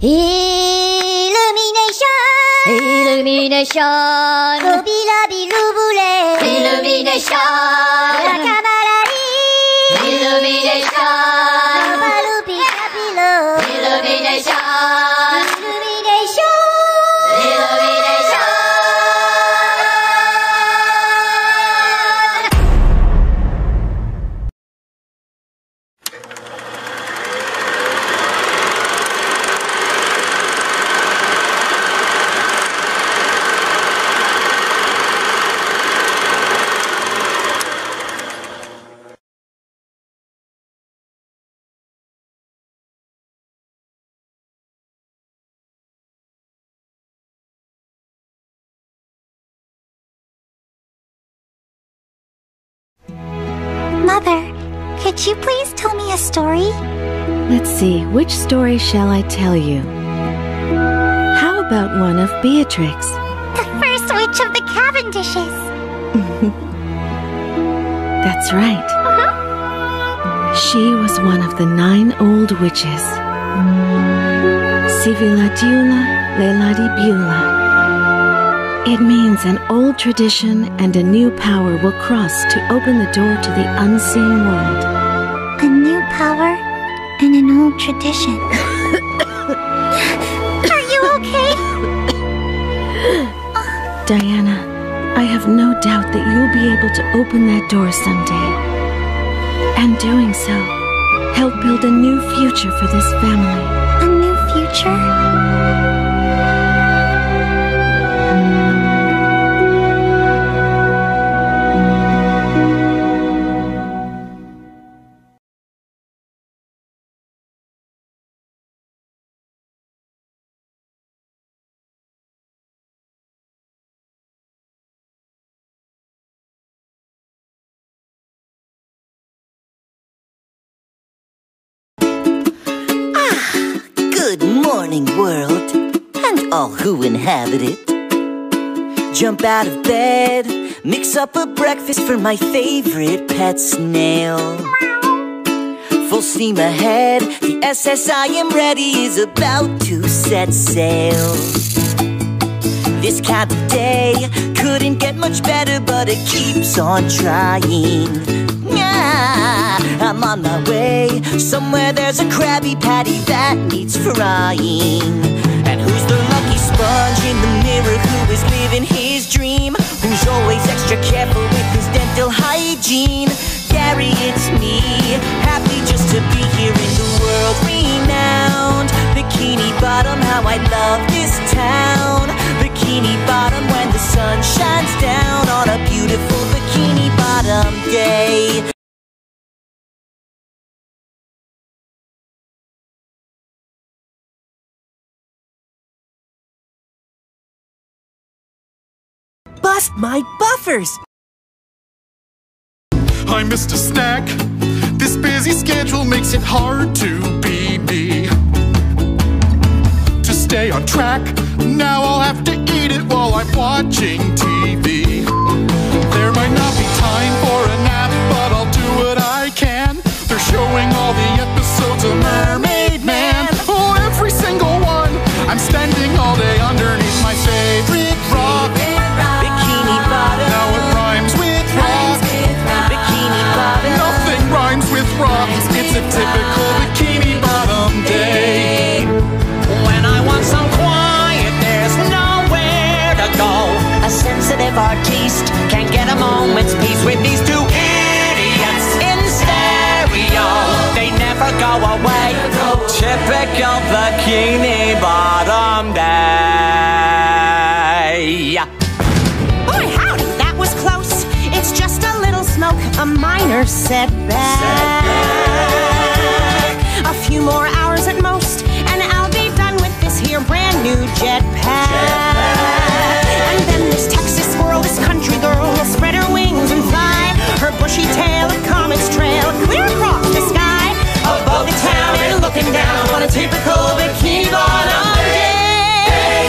Illumination. Illumination. Mother, could you please tell me a story? Let's see, which story shall I tell you? How about one of Beatrix? The first witch of the Cavendishes. That's right. She was one of the 9 old witches. Siviladiula Leladibula. It means an old tradition and a new power will cross to open the door to the unseen world. A new power and an old tradition. Are you okay? Diana, I have no doubt that you'll be able to open that door someday. And doing so, help build a new future for this family. A new future? Good morning, world, and all who inhabit it. Jump out of bed, mix up a breakfast for my favorite pet snail. Full steam ahead, the SS I am ready is about to set sail. This kind of day couldn't get much better, but it keeps on trying. I'm on my way. Somewhere there's a Krabby Patty that needs frying. And who's the lucky sponge in the mirror who is living his dream? Who's always extra careful with his dental hygiene? Gary, it's me, happy just to be here in the world renowned Bikini Bottom. How I love this town. Bikini Bottom, when the sun shines down on a beautiful Bikini Bottom day. Bust my buffers! I'm Mr. Snack. This busy schedule makes it hard to be me. To stay on track, now I'll have to eat it while I'm watching TV. There might not be time for a nap, but I'll do what I can. They're showing all the episodes of Mermaid Man. Oh, every single one! I'm spending all day underneath my favorite rock. Bikini Bottom. Now it rhymes with rock. Bikini Bottom. Nothing rhymes with rock. It's a typical Bikini Bottom day. When I want some quiet, there's nowhere to go. A sensitive artiste Can't get a moment's peace with these two idiots in stereo. They never go away. Typical Bikini Bottom day. Boy, howdy, that was close. It's just a little smoke, a minor setback. A few more hours at most, and I'll be done with this here brand new jetpack. And then this Texas squirrel, this country girl, will spread her wings and fly. Her bushy tail, a comet's trail, clear across the sky. Above the town and looking down on a typical Bikini Bottom day.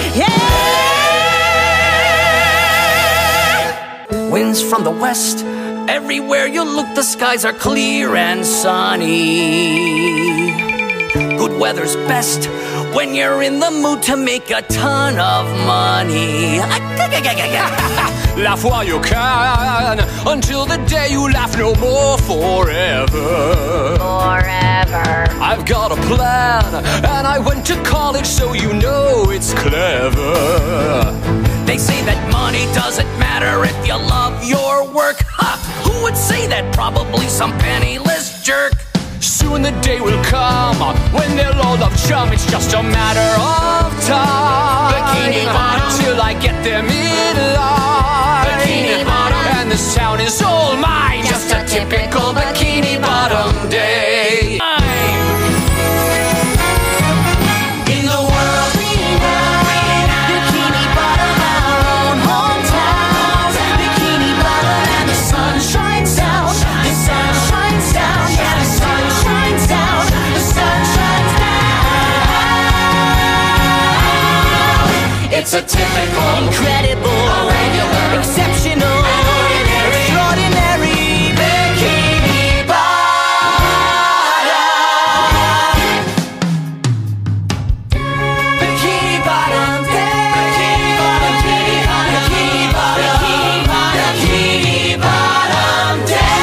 Yeah! Winds from the west, everywhere you look the skies are clear and sunny. Good weather's best when you're in the mood to make a ton of money. Laugh while you can, until the day you laugh no more forever. Forever. I've got a plan, and I went to college, so you know it's clever. They say that money doesn't matter if you love your work. Ha! Who would say that? Probably some penniless jerk. Soon the day will come when they'll all love chum. It's just a matter of time. Bikini Bottom, till I get them in line. Bikini Bottom, and this town is all mine. Just a typical Bikini Bottom day. In the world we know, Bikini Bottom, our own hometown. Bikini Bottom, and the sun shines down. The sun shines down. Yeah, the sun shines down. The sun shines down. It's a typical, incredible, regular, exceptional, extraordinary Bikini Bottom. Bikini Bottom day. Bikini Bottom, Bikini Bottom, Bikini Bottom, Bikini Bottom day.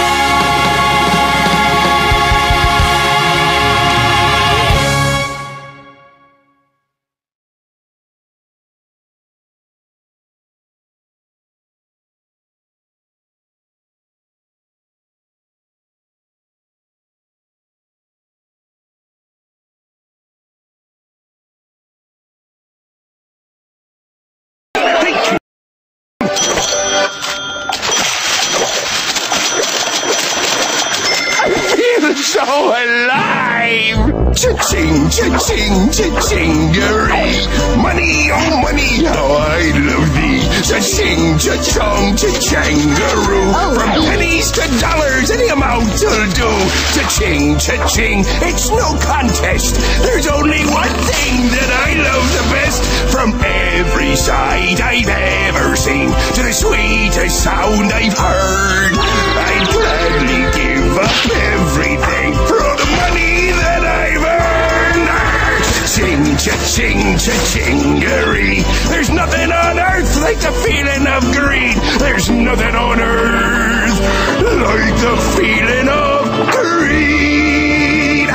So alive! Cha-ching, cha-ching, cha-chingery. Money, oh money, how I love thee. Cha-ching, cha-chong, cha-changaroo. From pennies to dollars, any amount will do. Cha-ching, cha-ching, it's no contest. There's only one thing that I love the best. From every sight I've ever seen to the sweetest sound I've heard, I'd gladly give up everything for all the money that I've earned. Cha-ching, cha-ching, cha-chingery. There's nothing on earth like the feeling of greed. There's nothing on earth like the feeling of greed.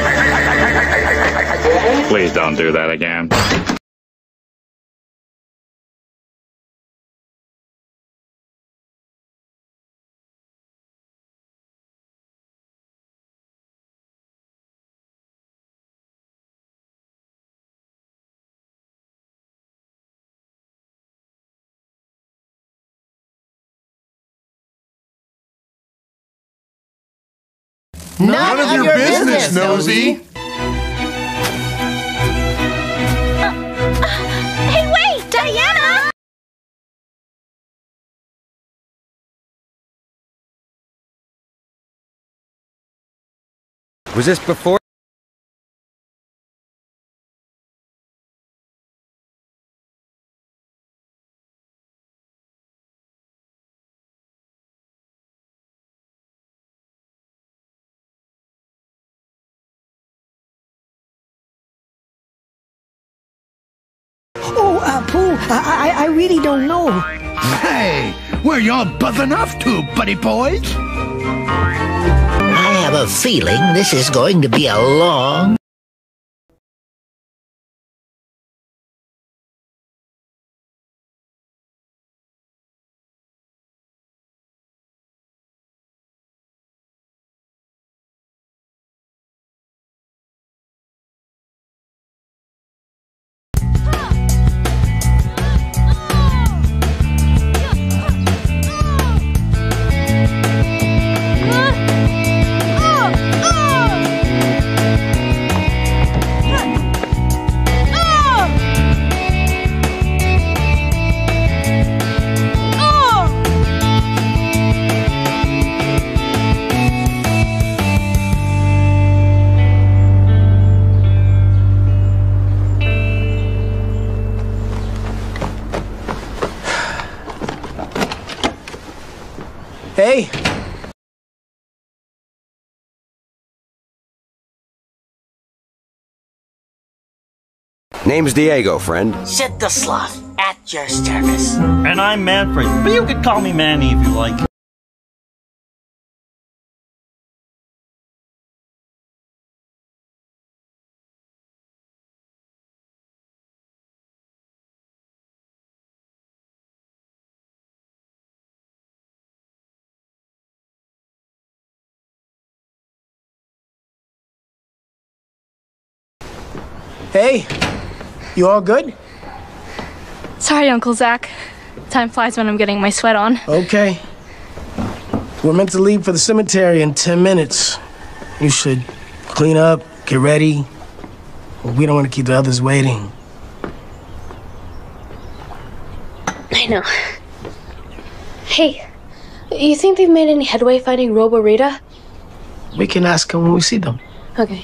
Please don't do that again. None of your business, Nosy. Hey, wait! Diana! Was this before? Oh, Pooh, I really don't know. Hey, where y'all buzzing off to, buddy boys? I have a feeling this is going to be a long... Hey, Name's Diego, friend. Sid the Sloth, at your service. And I'm Manfred, but you could call me Manny if you like. Hey, you all good? Sorry, Uncle Zach. Time flies when I'm getting my sweat on. Okay. We're meant to leave for the cemetery in 10 minutes. You should clean up, get ready. We don't want to keep the others waiting. I know. Hey, you think they've made any headway finding Robo Rita? We can ask them when we see them. Okay.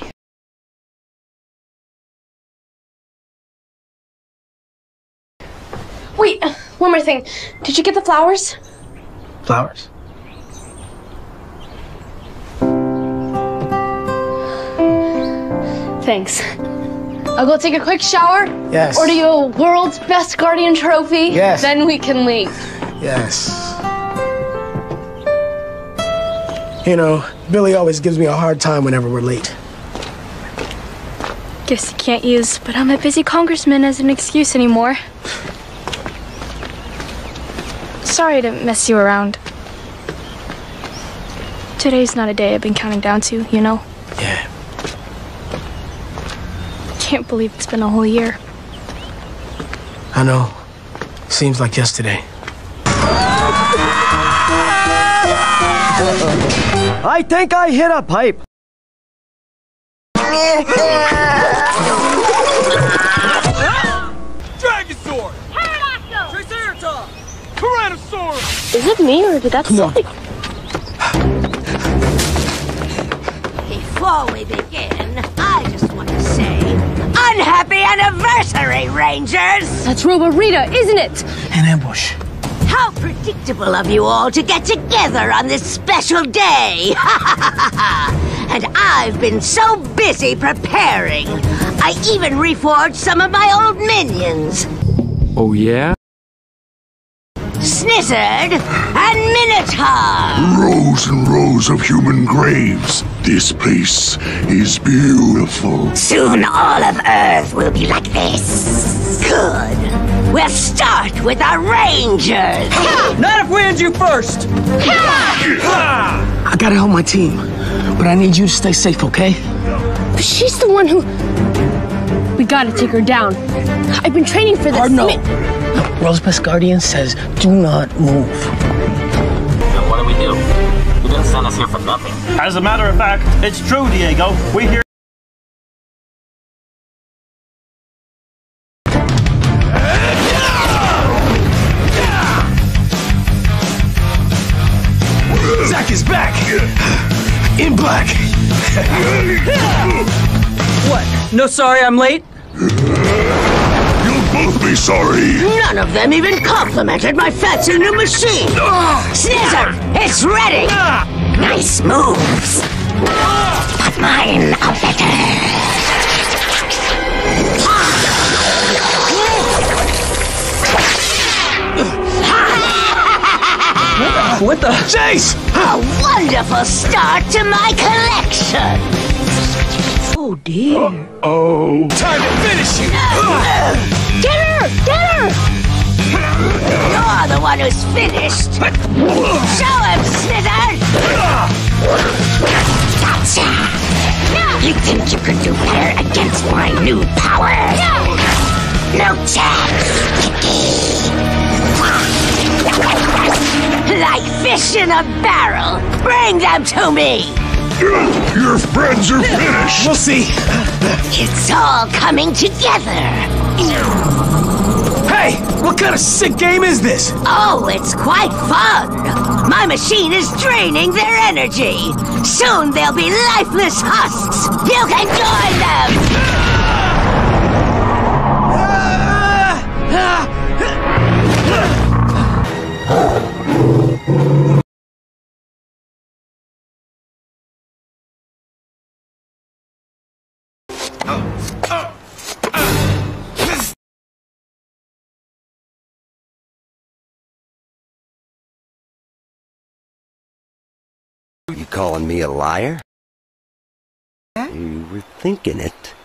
Wait, one more thing. Did you get the flowers? Flowers? Thanks. I'll go take a quick shower. Yes. Order you a world's best guardian trophy. Yes. Then we can leave. Yes. You know, Billy always gives me a hard time whenever we're late. Guess you can't use, but I'm a busy congressman as an excuse anymore. Sorry to mess you around. Today's not a day I've been counting down to, you know? Yeah. Can't believe it's been a whole year. I know. Seems like yesterday. I think I hit a pipe. Dragosaur! Pterodactyl! Triceratops! Tyrannosaurus! Is it me or did that sound like... Before we begin, I just want to say, unhappy anniversary, Rangers! That's Robo Rita, isn't it? An ambush. How predictable of you all to get together on this special day! And I've been so busy preparing, I even reforged some of my old minions. Oh, yeah? Snizzard and Minotaur! Rows and rows of human graves. This place is beautiful. Soon all of Earth will be like this. Good. We'll start with our Rangers. Not if we end you first! I gotta help my team, but I need you to stay safe, okay? But she's the one who... We gotta take her down. I've been training for this. Hard no. World's Best Guardian says, do not move. Then what do we do? You didn't send us here for nothing. As a matter of fact, it's true, Diego. We hear... Zach is back! In black! What? No sorry I'm late? You'll both be sorry. None of them even complimented my fancy new machine. Snizzer, it's ready. Nice moves. But mine are better. What the? Chase! A wonderful start to my collection. Oh dear. Oh. Time to finish you! Get her! Get her! You're the one who's finished. Show him, Snizzer! Gotcha! You think you could do better against my new power? No chance! Like fish in a barrel! Bring them to me! Your friends are finished! We'll see! It's all coming together! Hey! What kind of sick game is this? Oh, it's quite fun! My machine is draining their energy! Soon they'll be lifeless husks! You can join them! You calling me a liar? You were thinking it.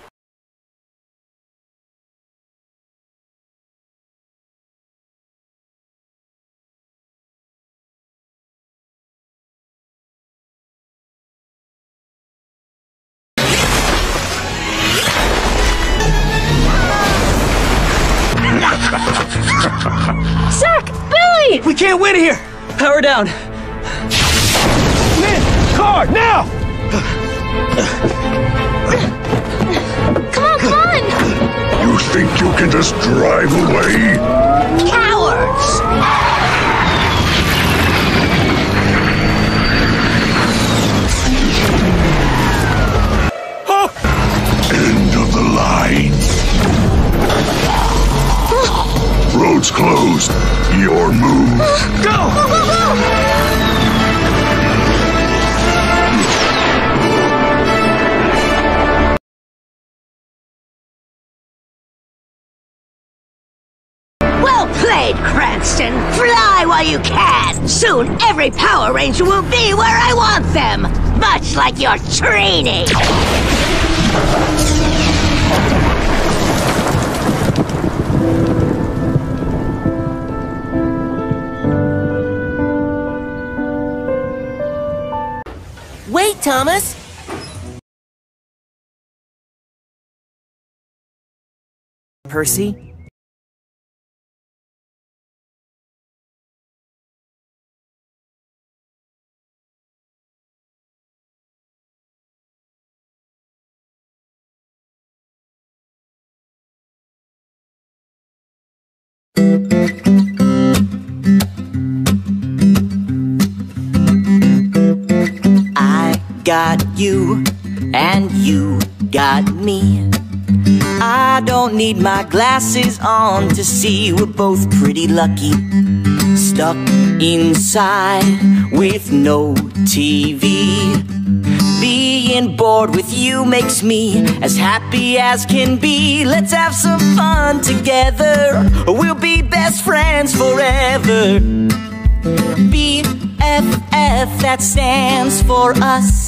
Zach! Billy! We can't win here! Power down! Man, car, now! Come on, come on! You think you can just drive away? Cowards! End of the line. Road's closed. Your move. Go! Go, go, go! Well played, Cranston. Fly while you can. Soon every Power Ranger will be where I want them. Much like your training. Wait, Thomas! Percy? I got you, and you got me. I don't need my glasses on to see we're both pretty lucky. Stuck inside with no TV. Being bored with you makes me as happy as can be. Let's have some fun together. We'll be best friends forever. BFF, that stands for us.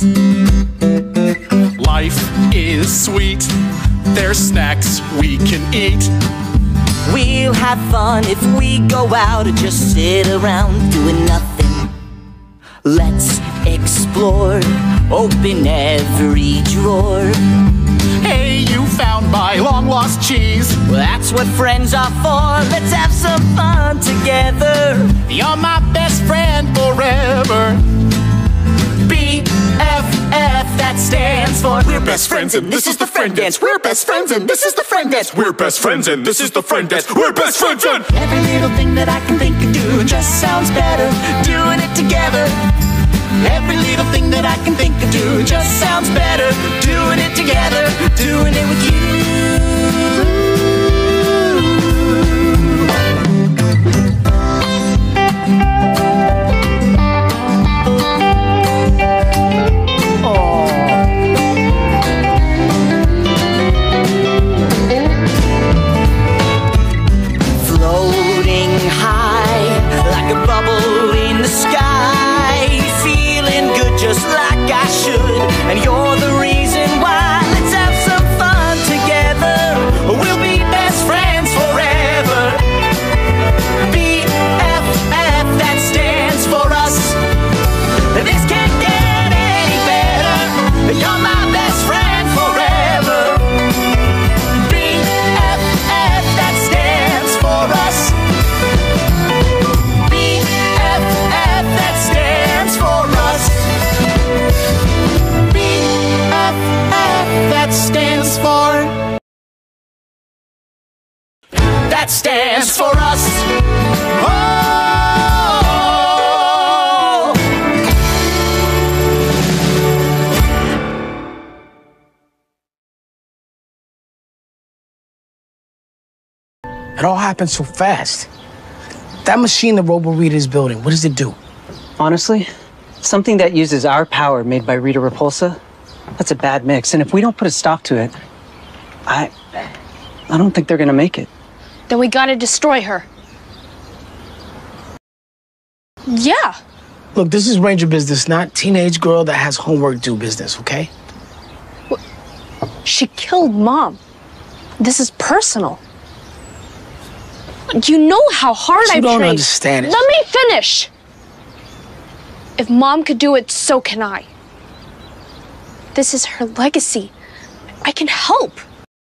Life is sweet. There's snacks we can eat. We'll have fun if we go out or just sit around doing nothing. Let's explore, open every drawer. Hey, you found my long-lost cheese. Well, that's what friends are for. Let's have some fun together. You're my best friend forever. BFF, that stands for we're best friends and this is the friend dance. We're best friends and this is the friend dance. We're best friends and this is the friend dance. We're best friends and every little thing that I can think of doing just sounds better doing it together. Every little thing that I can think of doing just sounds better doing it together, doing it with you. Floating high like a bubble in the sky, feeling good just like I should, and you're the reason why. Let's have some fun together. We'll be best friends forever. BFF, that stands for us. This can't get any better. You're my best friend forever. BFF, that stands for us. BFF, that stands for us. BFF, that stands for. That stands for us. Oh! It all happened so fast. That machine the Robo-Rita is building, what does it do? Honestly, something that uses our power made by Rita Repulsa, that's a bad mix. And if we don't put a stop to it, I don't think they're gonna make it. Then we gotta destroy her. Yeah, Look, this is Ranger business, not teenage girl that has homework due business, okay? She killed Mom. This is personal. You know how hard I You don't trained. understand it. Let me finish. If Mom could do it, so can I. This is her legacy. I can help.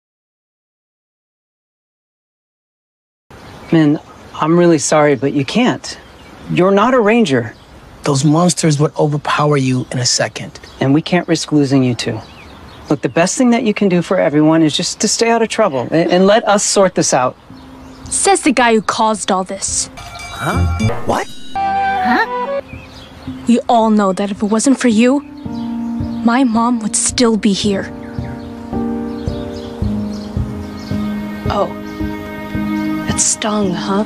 Min, I'm really sorry, but you can't. You're not a ranger. Those monsters would overpower you in a second. And we can't risk losing you two. Look, the best thing that you can do for everyone is just to stay out of trouble and let us sort this out. Says the guy who caused all this. Huh? What? Huh? We all know that if it wasn't for you, my mom would still be here. Oh. It stung, huh?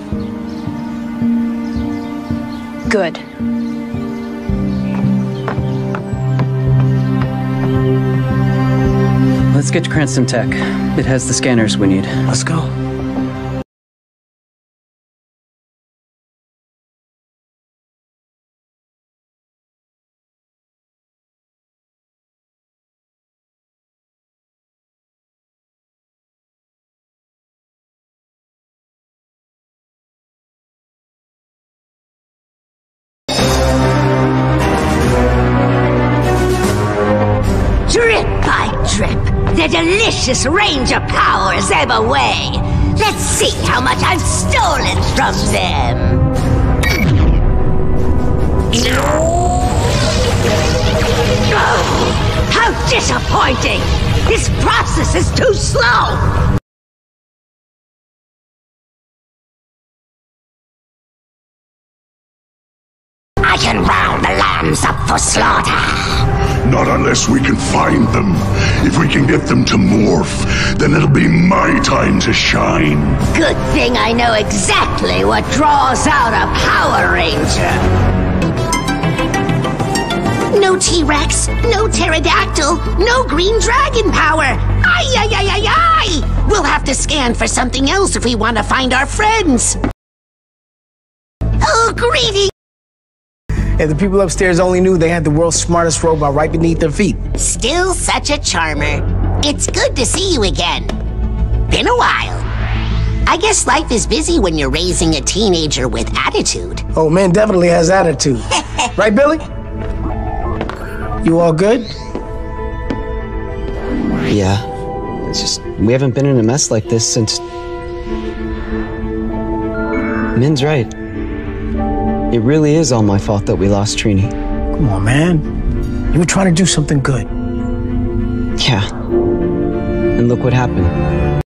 Good. Let's get to Cranston Tech. It has the scanners we need. Let's go. Drip by drip, the delicious Ranger powers ebb away. Let's see how much I've stolen from them. Oh, how disappointing! This process is too slow! I can round the lambs up for slaughter. Not unless we can find them. If we can get them to morph, then it'll be my time to shine. Good thing I know exactly what draws out a Power Ranger. No T-Rex, no pterodactyl, no green dragon power. Ay, ay, ay, ay, ay! We'll have to scan for something else if we want to find our friends. Oh, greedy! If the people upstairs only knew they had the world's smartest robot right beneath their feet. Still such a charmer. It's good to see you again. Been a while. I guess life is busy when you're raising a teenager with attitude. Oh, man definitely has attitude. Right, Billy? You all good? Yeah. It's just, we haven't been in a mess like this since... Min's right. It really is all my fault that we lost Trini. Come on, man. You were trying to do something good. Yeah. And look what happened.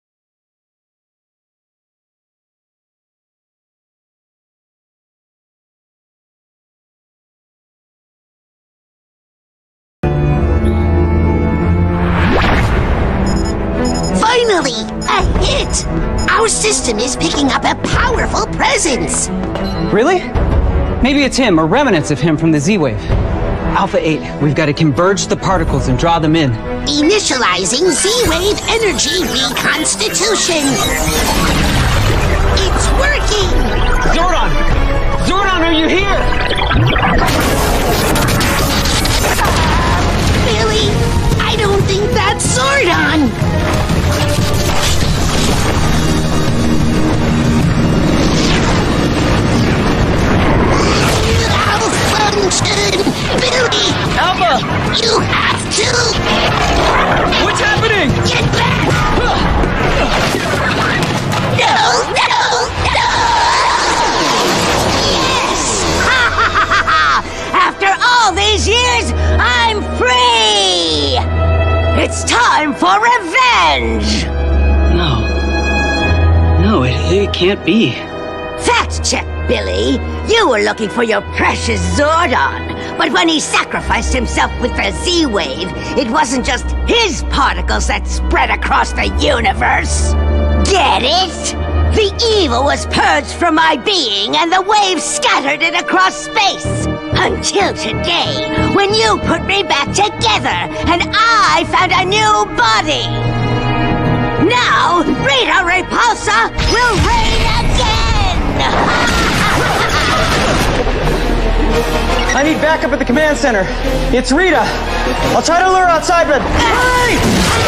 Finally, a hit! Our system is picking up a powerful presence. Really? Maybe it's him or remnants of him from the Z-Wave. Alpha 8, we've got to converge the particles and draw them in. Initializing Z-Wave energy reconstitution. It's working! Zordon! Zordon, are you here? Billy, I don't think that's Zordon! Billy! Alpha! You have to! What's happening? Get back! No! Yes! After all these years, I'm free! It's time for revenge! No, it can't be. Fact check, Billy. You were looking for your precious Zordon. But when he sacrificed himself with the Z-Wave, it wasn't just his particles that spread across the universe. Get it? The evil was purged from my being, and the wave scattered it across space. Until today, when you put me back together, and I found a new body. Now, Rita Repulsa will reign again! I need backup at the command center. It's Rita. I'll try to lure her outside, but... Hey!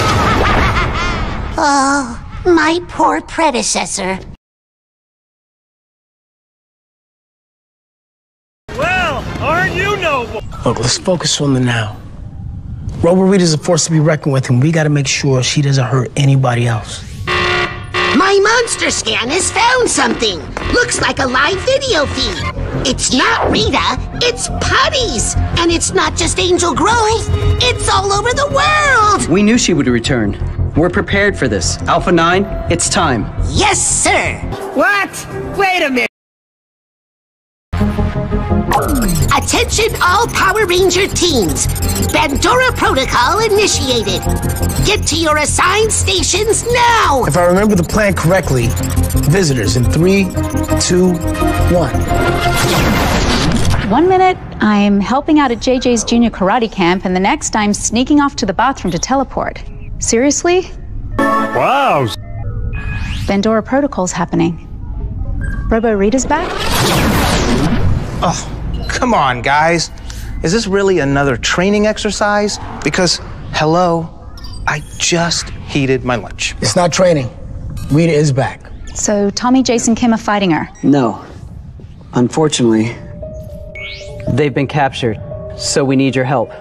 Oh, my poor predecessor. Well, aren't you noble? Look, let's focus on the now. Robo Rita's a force to be reckoned with, and we gotta make sure she doesn't hurt anybody else. My monster scan has found something. Looks like a live video feed. It's not Rita, it's putties. And it's not just Angel Grove, it's all over the world. We knew she would return. We're prepared for this. Alpha 9, it's time. Yes, sir. What? Wait a minute. Attention all Power Ranger teams. Pandora Protocol initiated. Get to your assigned stations now. If I remember the plan correctly, visitors in 3, 2, 1. 1 minute, I'm helping out at JJ's junior karate camp, and the next I'm sneaking off to the bathroom to teleport. Seriously? Wow. Pandora Protocol's happening. Robo Rita's back? Oh, come on, guys. Is this really another training exercise? Because, hello, I just heated my lunch. It's not training. Rita is back. So Tommy, Jason, Kim are fighting her? No. Unfortunately, they've been captured, so we need your help.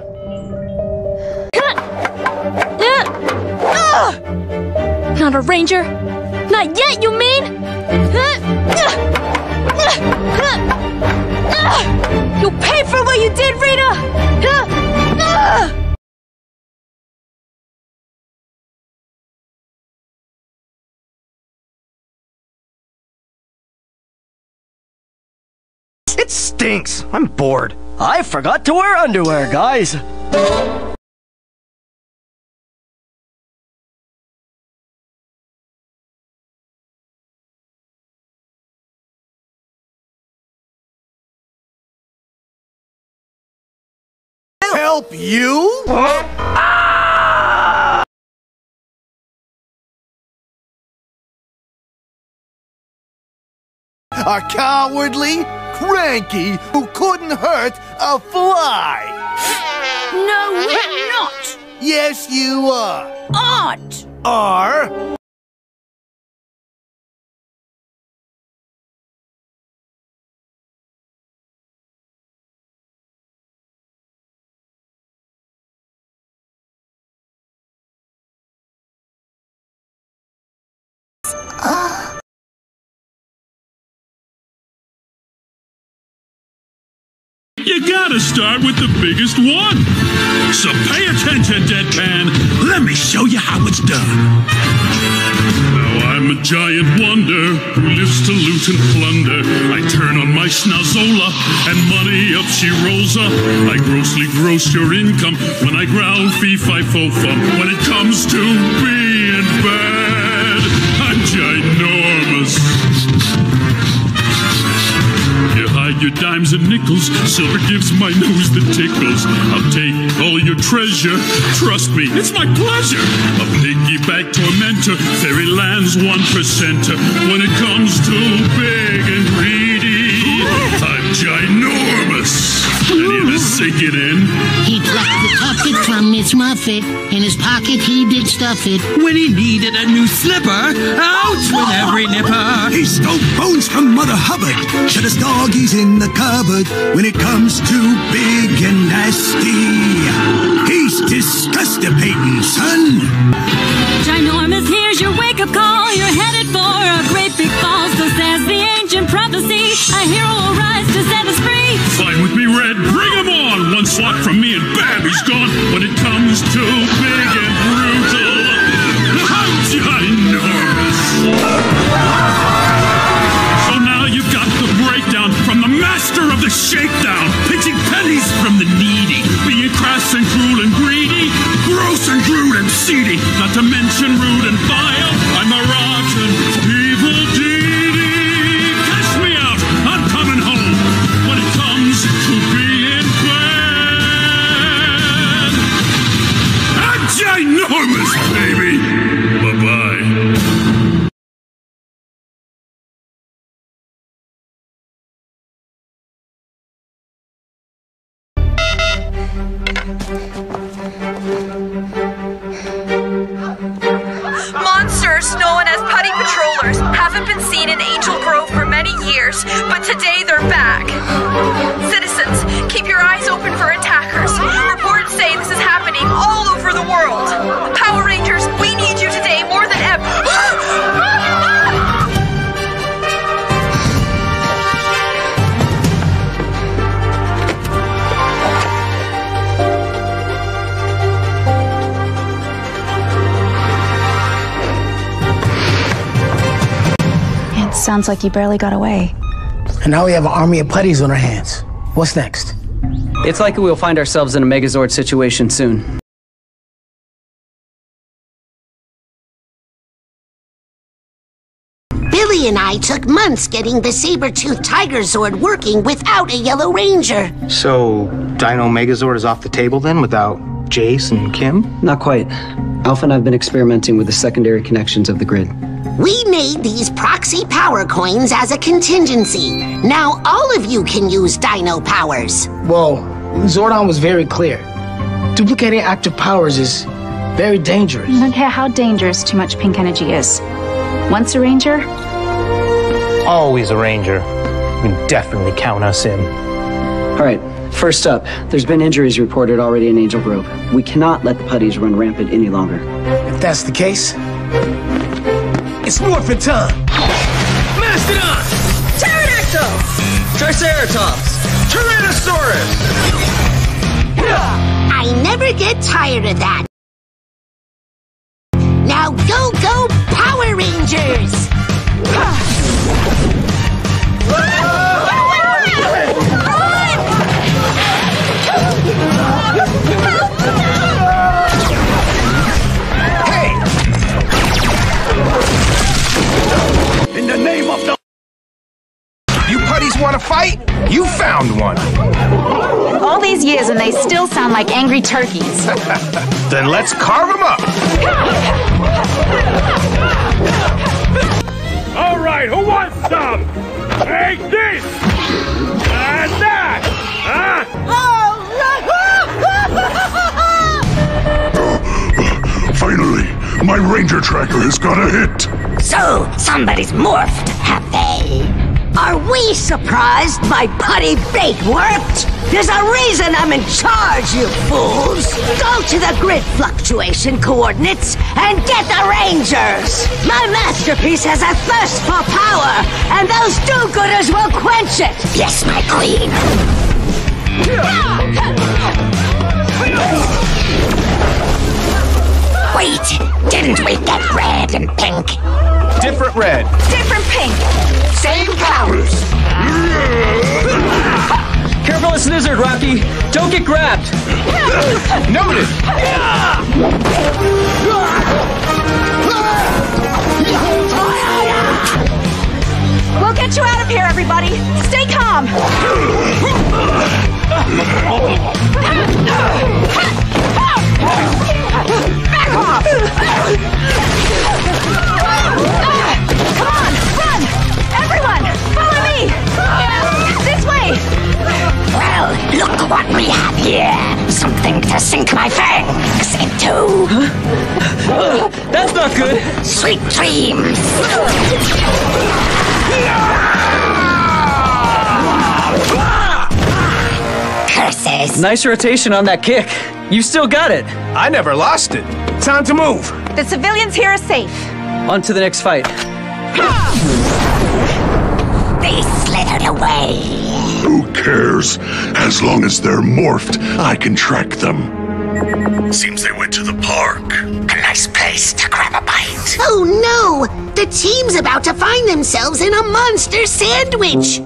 Not a ranger? Not yet, you mean? You'll pay for what you did, Rita! It stinks. I'm bored. I forgot to wear underwear, guys. Help you? A cowardly, cranky, who couldn't hurt a fly. No, we're not. Yes, you are. Aren't. Are. You gotta start with the biggest one. So pay attention, Deadpan. Let me show you how it's done. Now I'm a giant wonder who lives to loot and plunder. I turn on my schnauzola and money up she rolls up. I grossly gross your income when I growl fee-fi-fo-fum. When it comes to being bad, I'm ginormous. You hide your dimes and nickels, silver gives my nose the tickles. I'll take all your treasure, trust me, it's my pleasure. A piggyback tormentor, fairyland's 1%er. When it comes to big and greedy, I'm ginormous. Any of this sinking in? He plucked the tuffet from Miss Muffet. In his pocket he did stuff it. When he needed a new slipper, out with every nipper. He stole bones from Mother Hubbard. Shut his doggies in the cupboard. When it comes to big and nasty, he's disgusting, son. Ginormous, here's your wake-up call. You're headed for a great big fall. So says the ancient prophecy. A hero will rise to set us free. Fine with me, Red. Bring him on. One swat from me and bam, he's gone. When it comes to big and brutal, I'm ginormous. So now you've got the breakdown from the master of the shakedown. Pinching pennies from the needy. Being crass and cruel and greedy. Gross and crude and seedy. Not to mention rude and vile. I'm a rotten, evil deity. Cash me out. I'm coming home. When it comes to being bad, I'm ginormous, baby. Bye-bye. Monsters known as putty patrollers haven't been seen in Angel Grove for many years, but today they're back. Citizens, keep your eyes open for attackers. Reports say this is happening all over the world. Power Rangers, we need you today more than ever. Sounds like you barely got away. And now we have an army of putties on our hands. What's next? It's likely we'll find ourselves in a Megazord situation soon. Billy and I took months getting the saber-toothed Tiger Zord working without a Yellow Ranger. So, Dino Megazord is off the table then, without Jace and Kim? Not quite. Alpha and I have been experimenting with the secondary connections of the grid. We made these proxy power coins as a contingency. Now all of you can use Dino powers. Well, Zordon was very clear. Duplicating active powers is very dangerous. I don't care how dangerous too much pink energy is. Once a Ranger? Always a Ranger. You can definitely count us in. All right, first up, there's been injuries reported already in Angel Grove. We cannot let the putties run rampant any longer. If that's the case, it's Morphin time! Mastodon! Pterodactyl! Triceratops! Tyrannosaurus! I never get tired of that. Now go, go, Power Rangers! In the name of the... You putties want to fight? You found one. All these years and they still sound like angry turkeys. Then let's carve them up. All right, who wants some? Take this! And that! Huh? Finally, my Ranger tracker has got a hit. So, somebody's morphed, have they? Are we surprised my putty bait worked? There's a reason I'm in charge, you fools! Go to the grid fluctuation coordinates and get the Rangers! My masterpiece has a thirst for power, and those do-gooders will quench it! Yes, my queen! Wait, didn't we get red and pink? Different red. Different pink. Same powers. Careful of Snizzard, Rocky. Don't get grabbed. Noted. We'll get you out of here, everybody. Stay calm. Back off! Come on, run! Everyone, follow me! This way! Well, look what we have here. Something to sink my fangs into. That's not good. Sweet dreams. Curses. Nice rotation on that kick. You still got it. I never lost it. Time to move. The civilians here are safe. On to the next fight. They slithered away. Who cares? As long as they're morphed, I can track them. Seems they went to the park. A nice place to grab a bite. Oh no! The team's about to find themselves in a monster sandwich.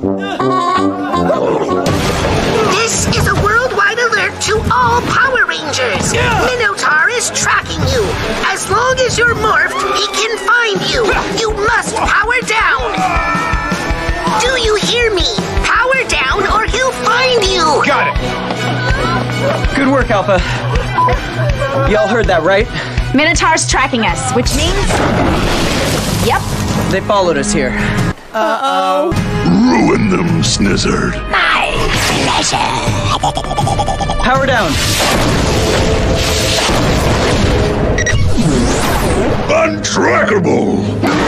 This is a worldwide alert to all Power Rangers. Minotaur is tracking you. As long as you're morphed, he can find you. You must power down. Do you hear me? Power down or he'll find you. Got it. Good work, Alpha. Y'all heard that, right? Minotaur's tracking us, which means... Yep. They followed us here. Ruin them, Snizzard. My pleasure. Power Power down. Untrackable!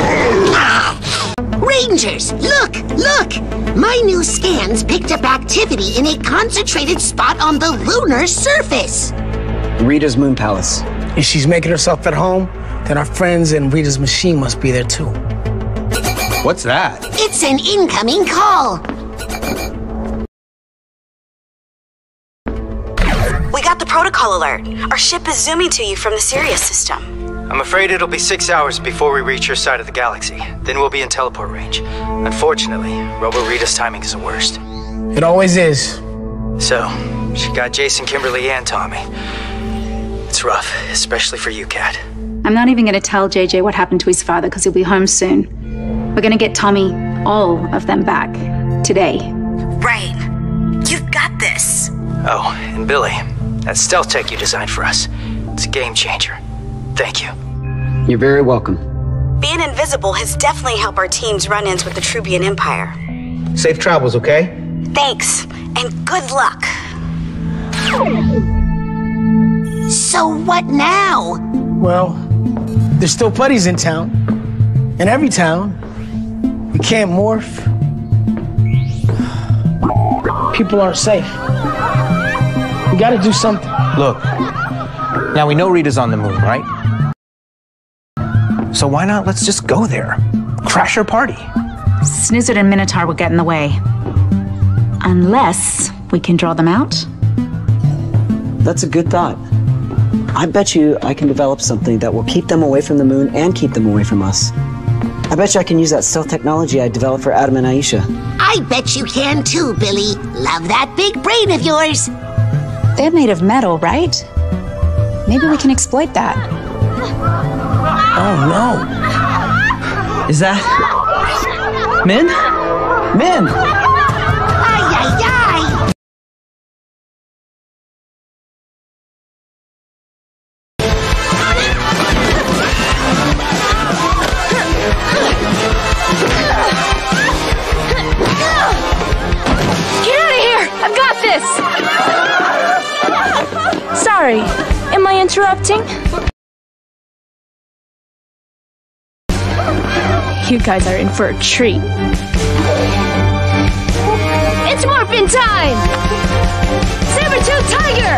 Rangers, look, look! My new scans picked up activity in a concentrated spot on the lunar surface. Rita's Moon Palace. If she's making herself at home, then our friends and Rita's machine must be there too. What's that? It's an incoming call. We got the protocol alert. Our ship is zooming to you from the Sirius system. I'm afraid it'll be 6 hours before we reach your side of the galaxy. Then we'll be in teleport range. Unfortunately, Robo-Rita's timing is the worst. It always is. So, she got Jason, Kimberly, and Tommy. It's rough, especially for you, Kat. I'm not even going to tell JJ what happened to his father because he'll be home soon. We're going to get Tommy, all of them back, today. Right. You've got this. Oh, and Billy, that stealth tech you designed for us. It's a game changer. Thank you. You're very welcome. Being invisible has definitely helped our team's run-ins with the Trubian Empire. Safe travels, okay? Thanks, and good luck. So what now? Well, there's still putties in town. In every town. We can't morph. People aren't safe. We gotta do something. Look, now we know Rita's on the moon, right? So why not let's just go there? Crash her party. Snizzard and Minotaur will get in the way. Unless we can draw them out. That's a good thought. I bet you I can develop something that will keep them away from the moon and keep them away from us. I bet you I can use that stealth technology I developed for Adam and Aisha. I bet you can too, Billy. Love that big brain of yours. They're made of metal, right? Maybe we can exploit that. Oh no. Is that... Min? Min! Ay, ay, ay! Get out of here! I've got this! Sorry, am I interrupting? You guys are in for a treat. It's Morphin time! Saber-tooth tiger!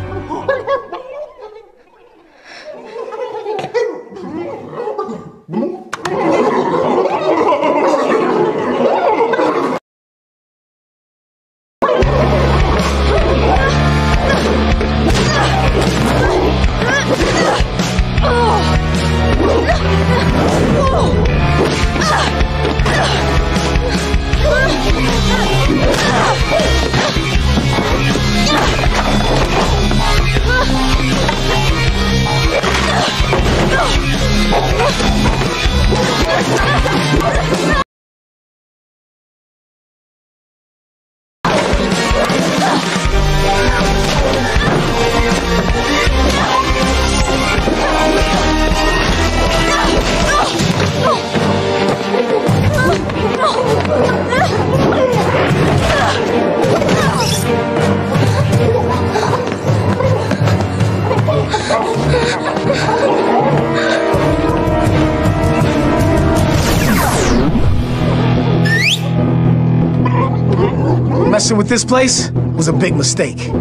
Messing with this place was a big mistake.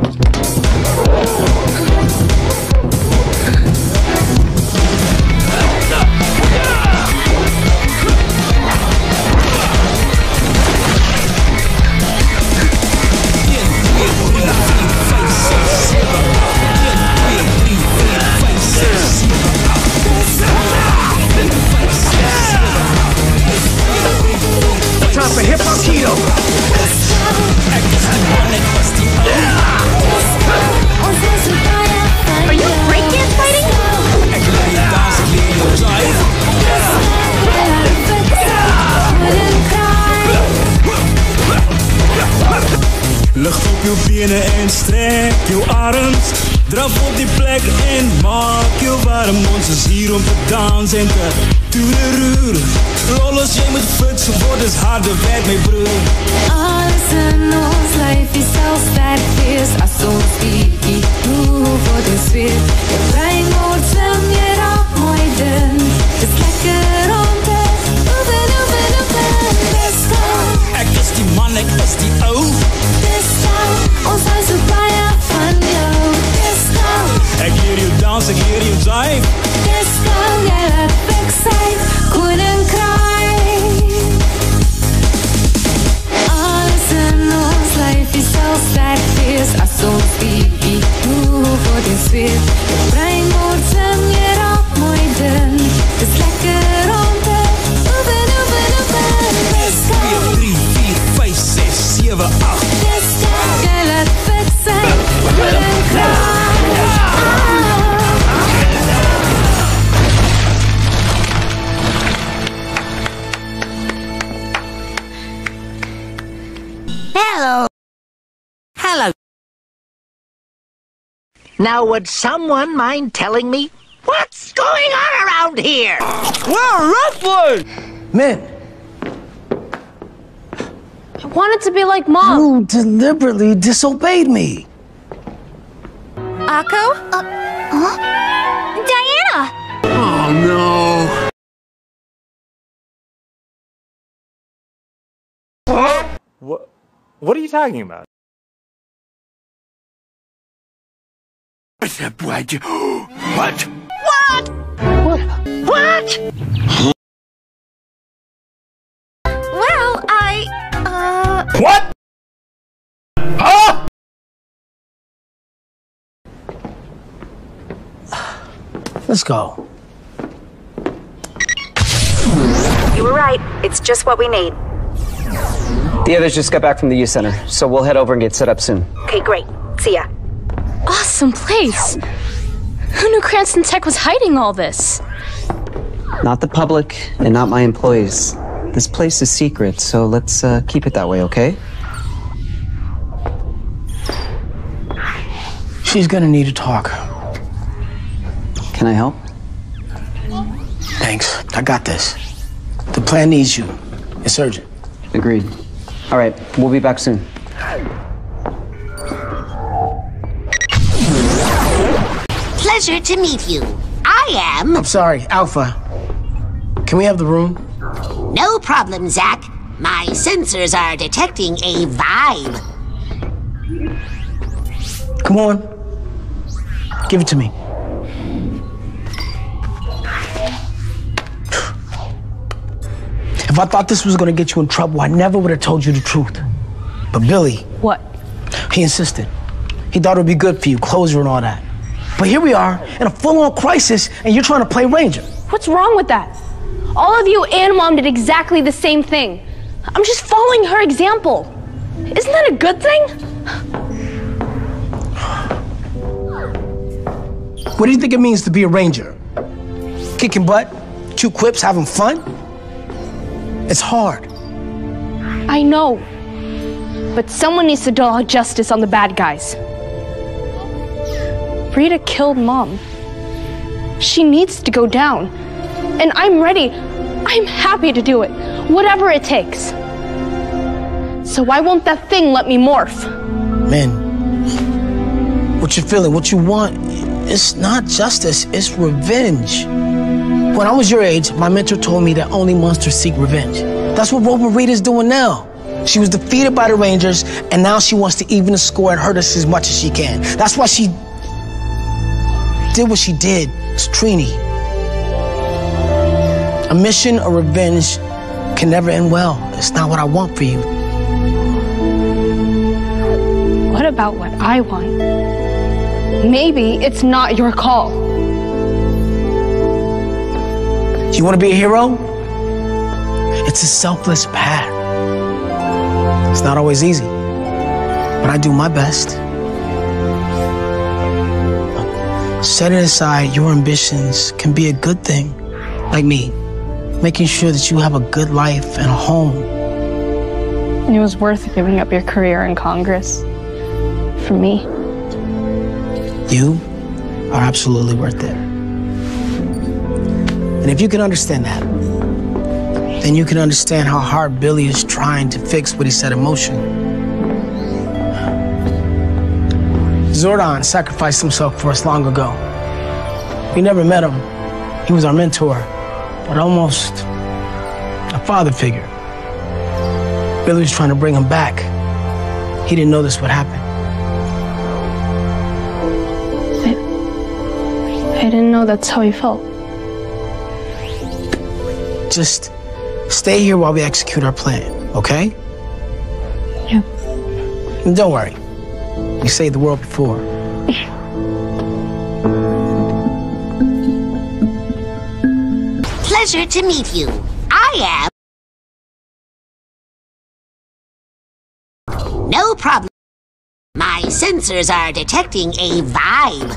Time for hip hop keto. Are you breakdance fighting? Lucht op je benen en strek je arms. Draf op die plek en maak je warm. Ons is hier om te dansen en te tureruren. Lollos, jij moet futsen voor dus harde werk mee broer. Alles in ons leef is zo sterk is als ons die krwi tu voor die zweet. Het brein moet zingen op mooi dun. Het is lekker om te oefen, oefen, oefen. Disco. 3, 4, 5, 6, 7, 8. Disco. Jij laat fit zijn. Met een kraan. Hello. Hello. Now, would someone mind telling me what's going on around here? We're wrestling! Man. I wanted to be like Mom. You deliberately disobeyed me. Akko? Huh? Diana! Oh, no. What are you talking about? What? What? What? Well, What? Huh? Let's go. You were right. It's just what we need. The others just got back from the youth center, so we'll head over and get set up soon. Okay, great. See ya. Awesome place. Who knew Cranston Tech was hiding all this? Not the public and not my employees. This place is secret, so let's keep it that way, okay? She's gonna need to talk. Can I help? Thanks. I got this. The plan needs you. It's urgent. Agreed. All right, we'll be back soon. Pleasure to meet you. I am... I'm sorry, Alpha. Can we have the room? No problem, Zach. My sensors are detecting a vibe. Come on. Give it to me. If I thought this was gonna get you in trouble, I never would have told you the truth. But Billy... What? He insisted. He thought it would be good for you, closure and all that. But here we are, in a full-on crisis, and you're trying to play Ranger. What's wrong with that? All of you and Mom did exactly the same thing. I'm just following her example. Isn't that a good thing? What do you think it means to be a Ranger? Kicking butt, cute quips, having fun? It's hard. I know. But someone needs to dole out justice on the bad guys. Rita killed Mom. She needs to go down. And I'm ready. I'm happy to do it. Whatever it takes. So why won't that thing let me morph? Man, what you're feeling, what you want, it's not justice, it's revenge. When I was your age, my mentor told me that only monsters seek revenge. That's what Rover Rita's doing now. She was defeated by the Rangers, and now she wants to even the score and hurt us as much as she can. That's why she did what she did to Trini. A mission of revenge can never end well. It's not what I want for you. What about what I want? Maybe it's not your call. You want to be a hero? It's a selfless path. It's not always easy, but I do my best. Setting aside your ambitions can be a good thing, like me, making sure that you have a good life and a home. It was worth giving up your career in Congress. For me. You are absolutely worth it. And if you can understand that, then you can understand how hard Billy is trying to fix what he set in motion. Zordon sacrificed himself for us long ago. We never met him. He was our mentor, but almost a father figure. Billy was trying to bring him back. He didn't know this would happen. I didn't know that's how he felt. Just stay here while we execute our plan, okay? Yeah. And don't worry. You saved the world before. Pleasure to meet you. I am... No problem. My sensors are detecting a vibe.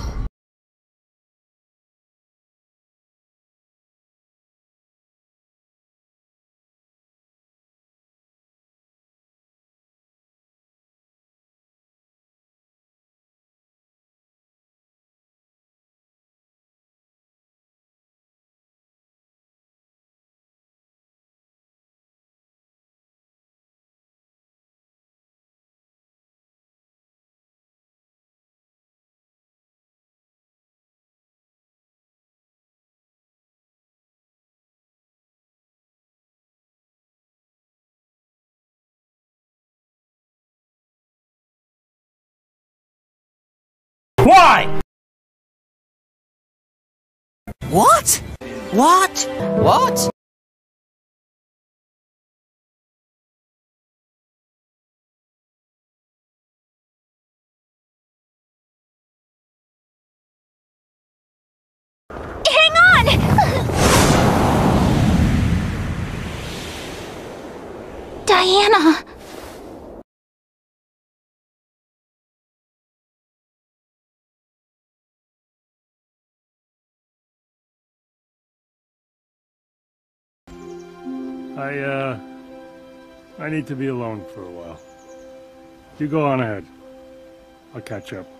Why? What? What? What? Hang on! Diana. I need to be alone for a while. You go on ahead. I'll catch up.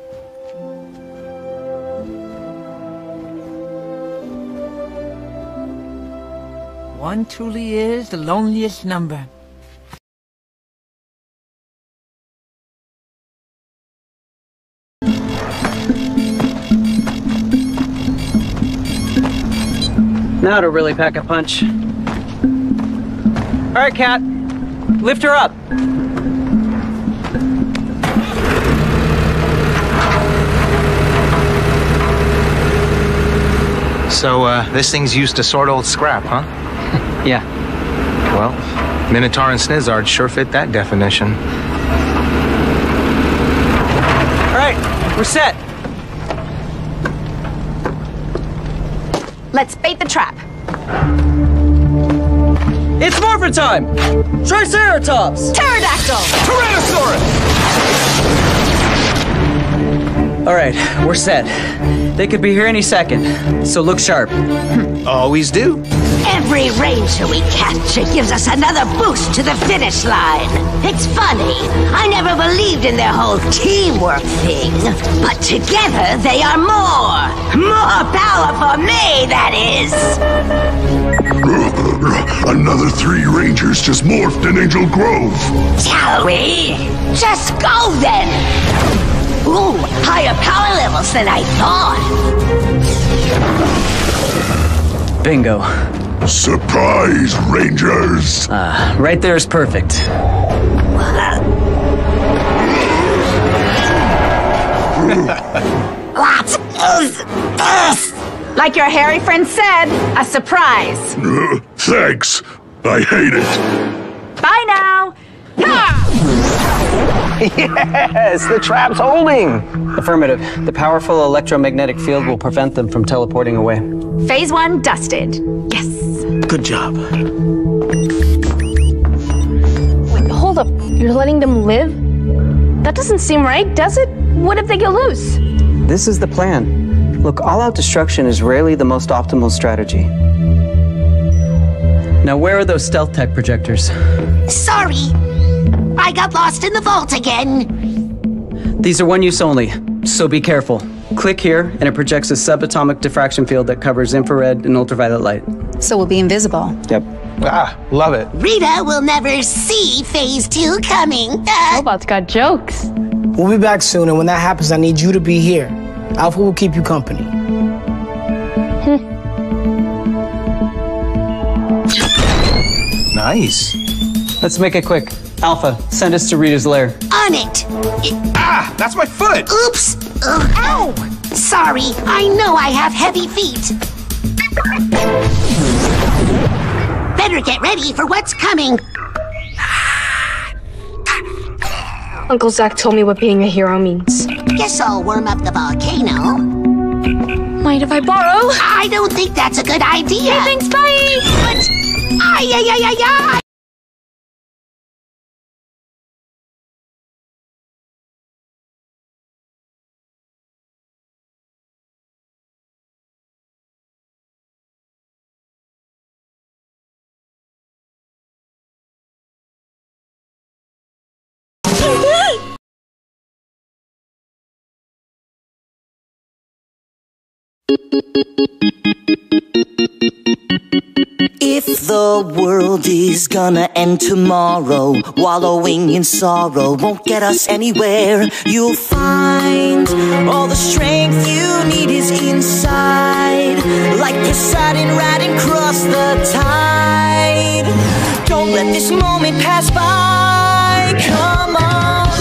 One truly is the loneliest number. Now to really pack a punch. All right, Kat. Lift her up. So, this thing's used to sort old scrap, huh? Yeah. Well, Minotaur and Snizzard sure fit that definition. All right, we're set. Let's bait the trap. It's Morphin time! Triceratops! Pterodactyl! Tyrannosaurus! All right, we're set. They could be here any second, so look sharp. Always do. Every ranger we capture gives us another boost to the finish line. It's funny, I never believed in their whole teamwork thing. But together they are more. More power for me, that is. Another 3 rangers just morphed in Angel Grove. Shall we? Just go then. Ooh, higher power levels than I thought. Bingo. Surprise, Rangers! Right there is perfect. What is this? Like your hairy friend said, a surprise. Thanks. I hate it. Bye now. Yes, the trap's holding. Affirmative. The powerful electromagnetic field will prevent them from teleporting away. Phase 1 dusted. Yes. Good job. Wait, hold up. You're letting them live? That doesn't seem right, does it? What if they get loose? This is the plan. Look, all-out destruction is rarely the most optimal strategy. Now, where are those stealth tech projectors? Sorry. I got lost in the vault again. These are one use only, so be careful. Click here, and it projects a subatomic diffraction field that covers infrared and ultraviolet light. So we'll be invisible. Yep. Ah, love it. Rita will never see Phase 2 coming. Robot's got jokes. We'll be back soon, and when that happens, I need you to be here. Alpha will keep you company. Nice. Let's make it quick. Alpha, send us to Rita's lair. On it. Ah, that's my foot. Oops. Ow. Sorry, I know I have heavy feet. Better get ready for what's coming. Uncle Zach told me what being a hero means. Guess I'll warm up the volcano. Mind if I borrow? I don't think that's a good idea. Hey, thanks, bye! But... Ay! If the world is gonna end tomorrow, wallowing in sorrow won't get us anywhere. You'll find all the strength you need is inside, like Poseidon riding across the tide. Don't let this moment pass by, come on.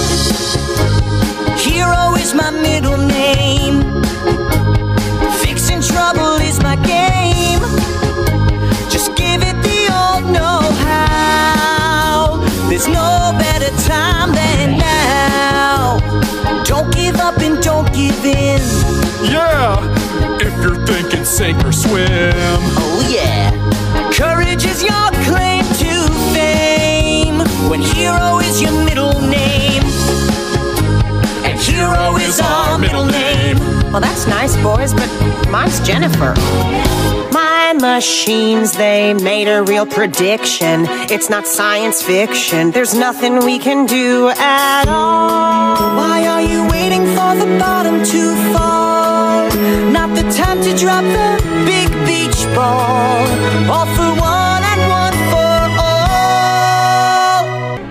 Hero is my middle name. Fixing trouble is my game. Just give it the old know-how. There's no better time than now. Don't give up and don't give in. Yeah, if you're thinking sink or swim. Oh yeah, courage is your claim to fame. When hero is your middle name, and hero is our middle name. Well, that's nice, boys, but mine's Jennifer. My machines, they made a real prediction. It's not science fiction. There's nothing we can do at all. Why are you waiting for the bottom to fall? Not the time to drop the big beach ball. All for one and one for all.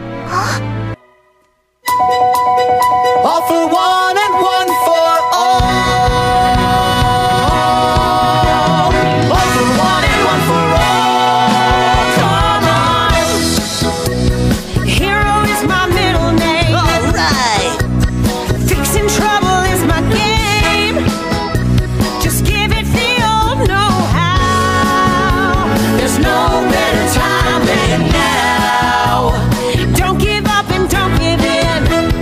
All for one and one for all. All for one and one for all. Come on. Hero is my middle name. All right. Fixing trouble is my game. Just give it the old know-how. There's no better time than now. Don't give up and don't give in.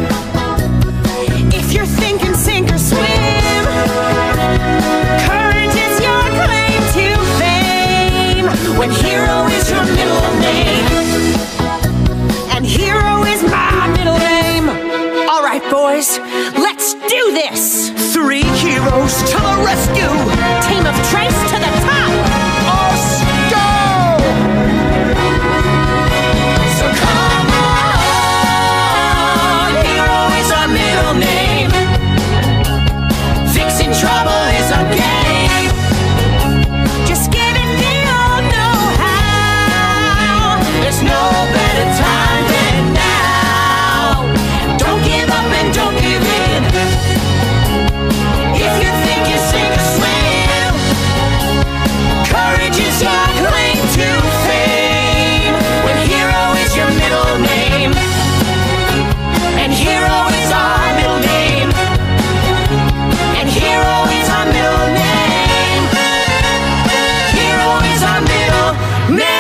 If you're thinking sink or swim, courage is your claim to fame. When hero is your middle name, And hero is my middle name. All right, boys, let's do this. 3 heroes to the rescue. Team of Trace to the top. Us go! So come on, hero is our middle name. Fixing trouble is our game. Just give it the old know-how. There's no better time than now. Don't give up and don't give in. If you think you sink or swim, courage is your claim to fame. When hero is your middle name, and hero is our middle name, and hero is our middle name, hero is our middle name.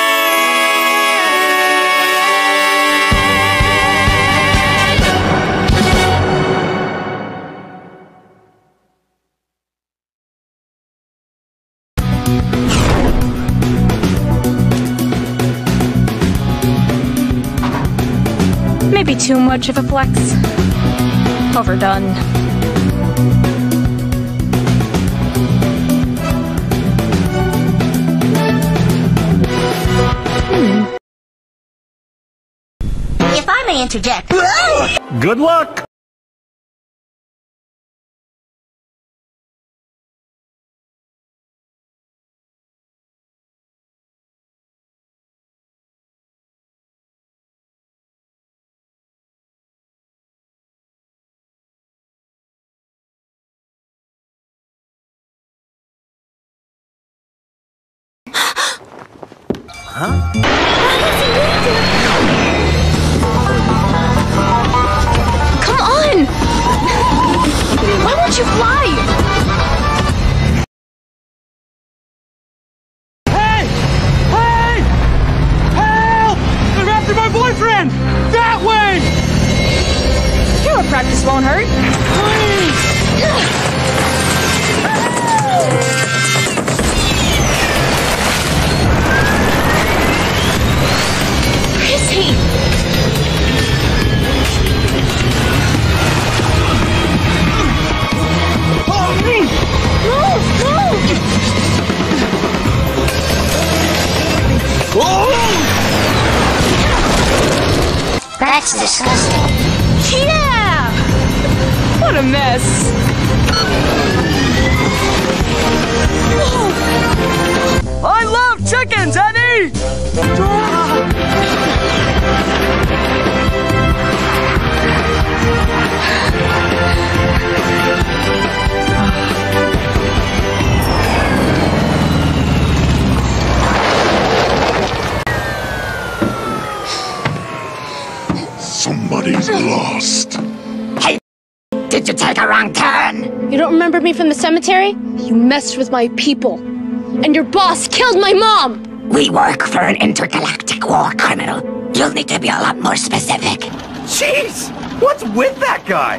Maybe too much of a flex. Overdone. If I may interject. Good luck! Come on! Why won't you fly? Hey! Hey! Help! They're after my boyfriend! That way! This won't hurt? Where is he? That's disgusting. Yeah! What a mess. I love chickens, Eddie! Somebody's lost. Hey, did you take a wrong turn? You don't remember me from the cemetery? You messed with my people. And your boss killed my mom! We work for an intergalactic war criminal. You'll need to be a lot more specific. Jeez! What's with that guy?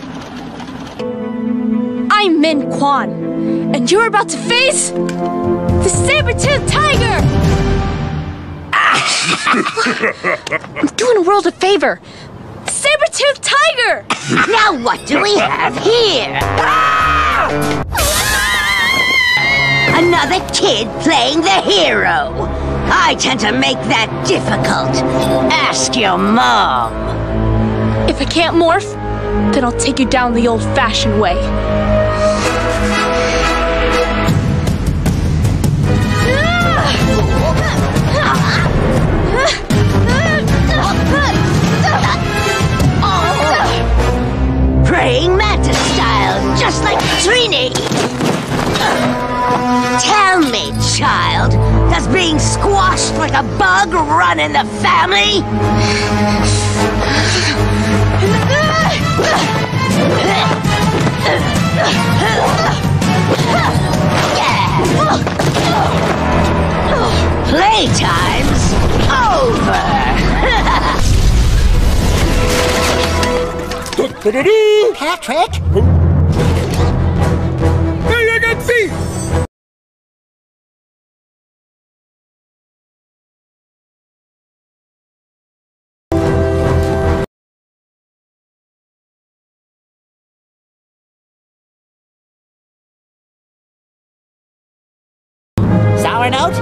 I'm Min Quan, and you're about to face the saber-toothed tiger! I'm doing a world a favor. The saber-toothed tiger! Now what do we have here? Another kid playing the hero. I tend to make that difficult. Ask your mom. If I can't morph, then I'll take you down the old-fashioned way. Praying mantis style, just like Trini. Tell me, child, does being squashed like a bug run in the family? Playtime's over. Patrick? Hey, I got beef! Sour note?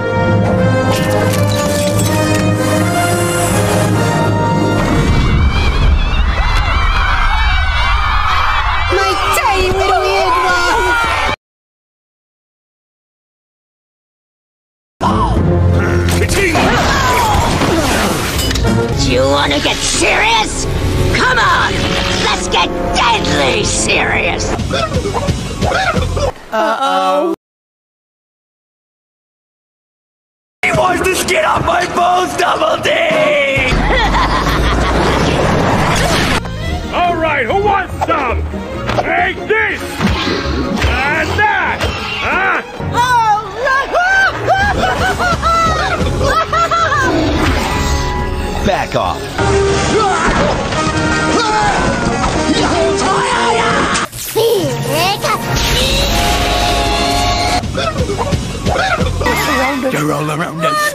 You wanna get serious? Come on, let's get deadly serious. Uh-oh. He wants to skin off my bones, Double D! All right, who wants some? Take this! And that! Huh? Back off. They're all around us.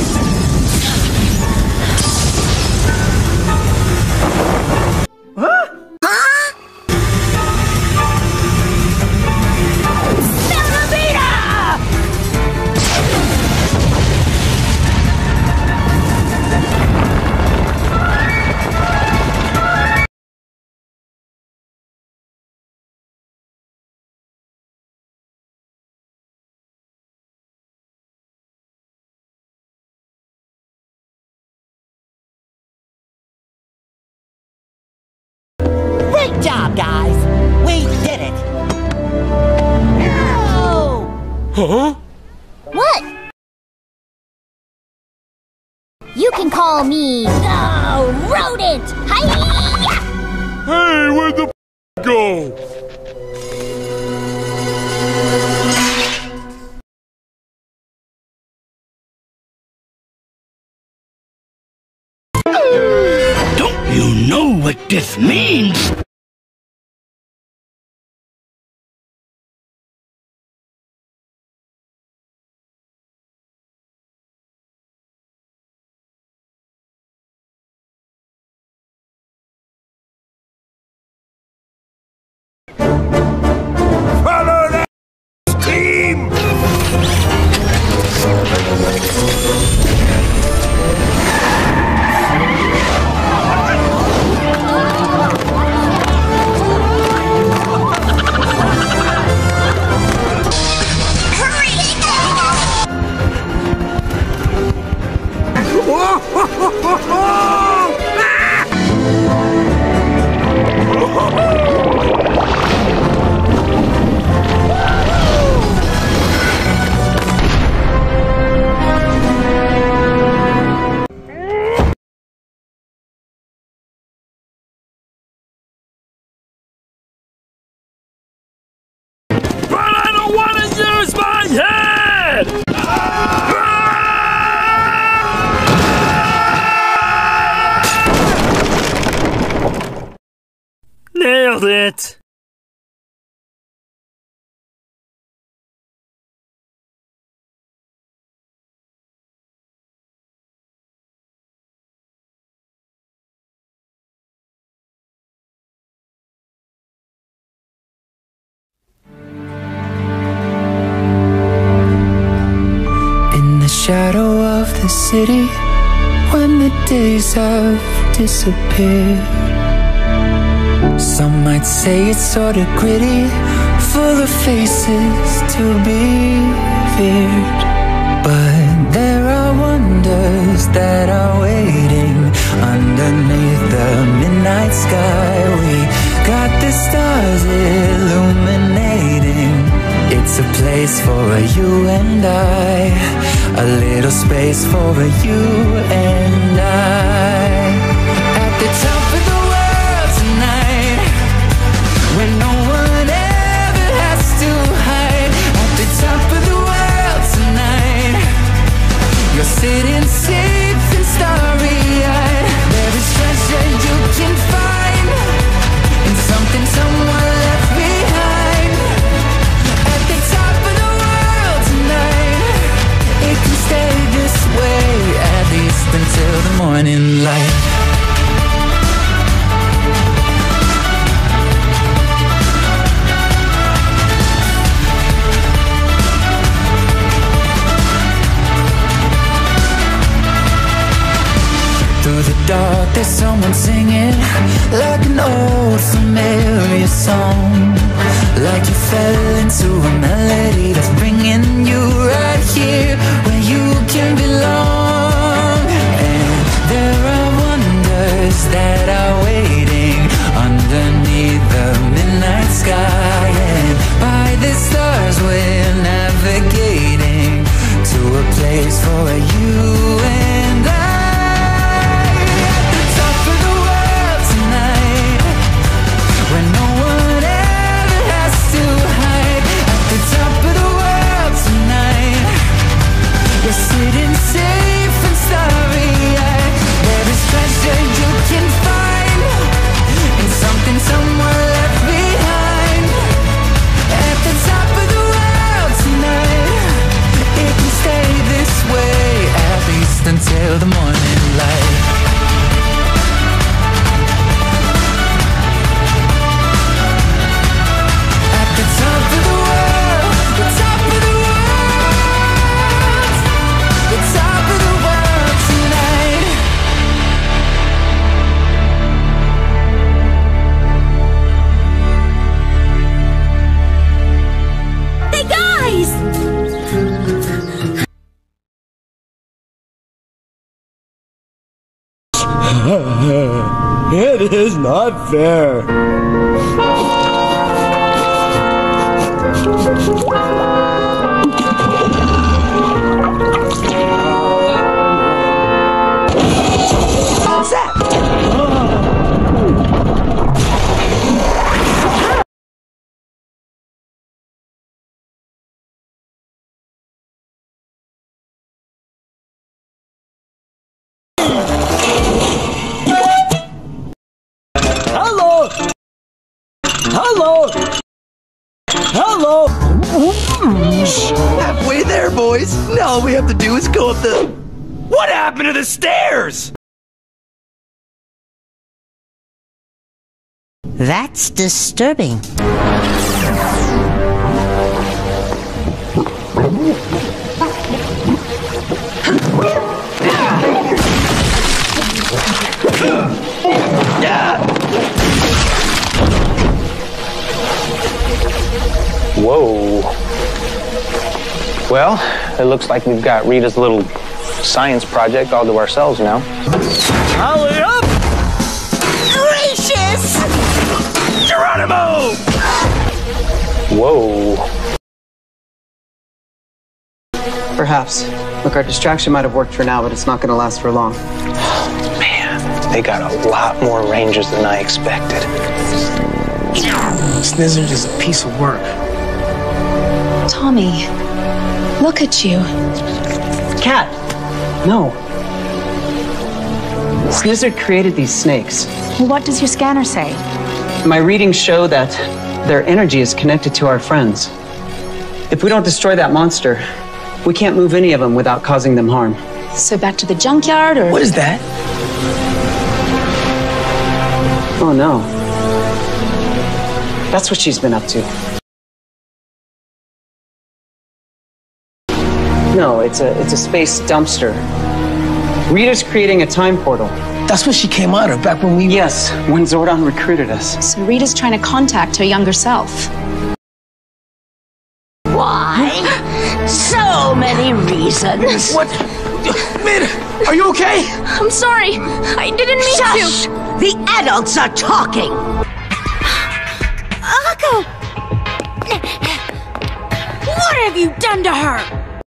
Great job, guys! We did it! No! Huh? What? You can call me the rodent! Hi-ya! Hey, where'd the go? Don't you know what this means? Nailed it! In the shadow of the city, when the days have disappeared, some might say it's sort of gritty, full of faces to be feared. But there are wonders that are waiting underneath the midnight sky. We got the stars illuminating. It's a place for you and I, a little space for you and I. At the top of the world tonight, where no one ever has to hide. At the top of the world tonight, you're sitting safe and starry-eyed. There is treasure you can find in something someone left behind. At the top of the world tonight, it can stay this way, at least until the morning light. Through the dark there's someone singing, like an old familiar song. Like you fell into a melody that's bringing you right here where you can belong. And there are wonders that are waiting underneath the midnight sky. And by the stars we're navigating to a place for you and I. When no one ever has to hide. At the top of the world tonight, you're sitting safe and starry-eyed. There is treasure you can find in something someone left behind. At the top of the world tonight, it can stay this way, at least until the morning light. It is not fair. What's that? Hello! Hello! Hello! Halfway there, boys. Now all we have to do is go up the... What happened to the stairs? That's disturbing. Whoa. Well, it looks like we've got Rita's little science project all to ourselves now. Hurry up! Gracious! Geronimo! Whoa. Perhaps. Look, our distraction might have worked for now, but it's not going to last for long. Man, they got a lot more rangers than I expected. Snizzard is a piece of work. Tommy, look at you. Cat! No. Snizzard created these snakes. Well, what does your scanner say? My readings show that their energy is connected to our friends. If we don't destroy that monster, we can't move any of them without causing them harm. So back to the junkyard, or? What is that? Oh, no. That's what she's been up to. No, it's a space dumpster. Rita's creating a time portal. That's what she came out of back when we... Yes, when Zordon recruited us. So Rita's trying to contact her younger self. Why? So many reasons. What? Min, are you okay? I'm sorry. I didn't mean Shush! to. The adults are talking. Akko! What have you done to her?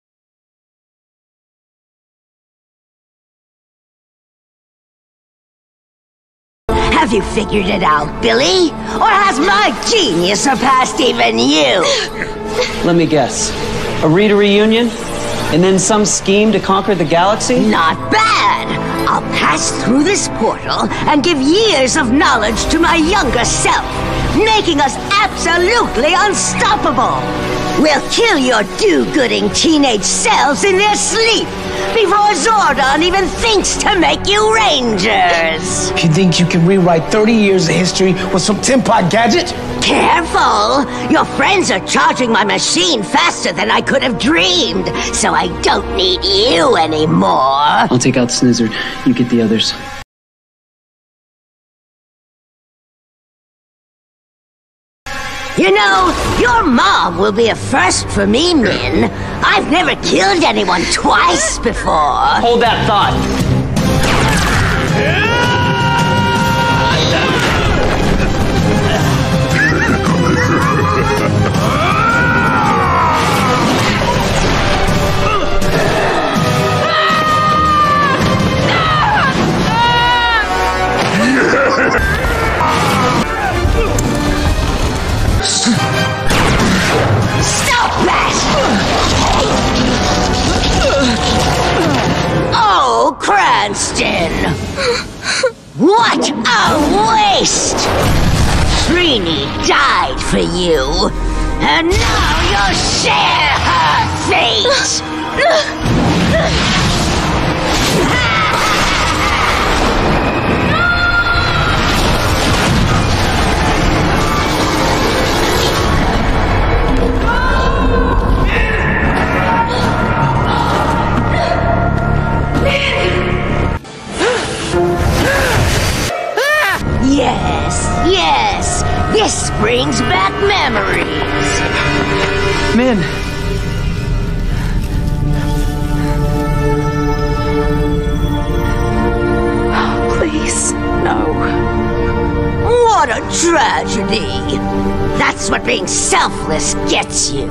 Have you figured it out, Billy? Or has my genius surpassed even you? Let me guess. A Rita reunion? And then some scheme to conquer the galaxy? Not bad! I'll pass through this portal and give years of knowledge to my younger self, making us absolutely unstoppable! We'll kill your do-gooding teenage selves in their sleep before Zordon even thinks to make you Rangers! You think you can rewrite 30 years of history with some tin-pot gadget? Careful! Your friends are charging my machine faster than I could have dreamed, so I don't need you anymore! I'll take out Snizzard. You get the others. You know, your mom will be a first for me, Min. I've never killed anyone twice before. Hold that thought. Stop that! Oh, Cranston! What a waste! Trini died for you, and now you'll share her fate! Yes, yes, this brings back memories. Min. Please, no. What a tragedy. That's what being selfless gets you.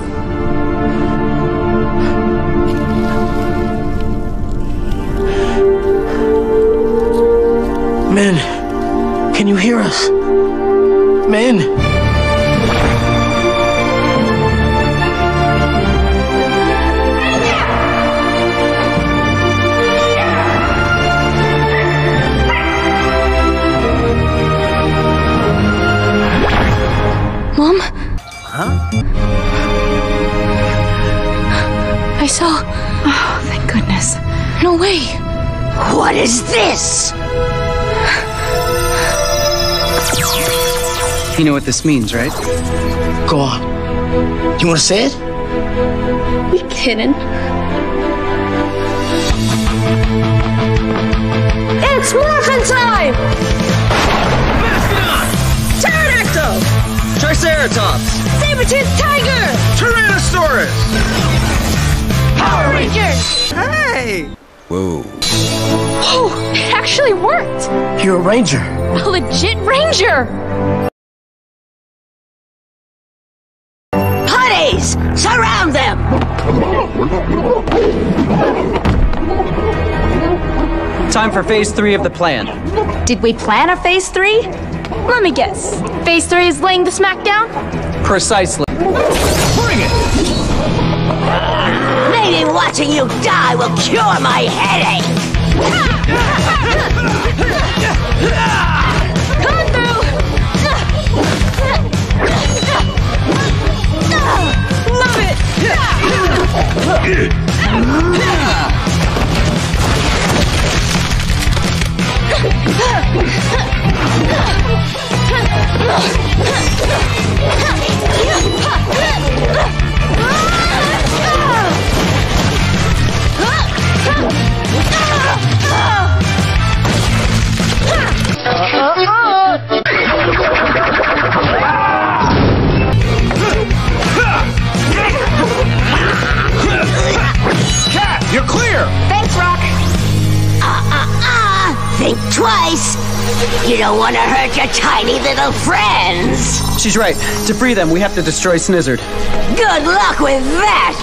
Min, can you hear us? Min? Mom? Huh? I saw... Oh, thank goodness. No way. What is this? You know what this means, right? Go on. You want to say it? be kidding. It's Morphin time! Mastodon! Pterodactyl! Triceratops! Saber-toothed tiger! Tyrannosaurus! Power Rangers! Hey! Whoa. Oh, it actually worked! You're a ranger. A legit ranger! Putties! Surround them! Time for phase 3 of the plan. Did we plan a phase 3? Let me guess. Phase 3 is laying the smack down? Precisely. Bring it! Maybe watching you die will cure my headache! Come through! Love it! Cat, you're clear! Thanks, Rock. Think twice! You don't want to hurt your tiny little friends! She's right. To free them, we have to destroy Snizzard. Good luck with that!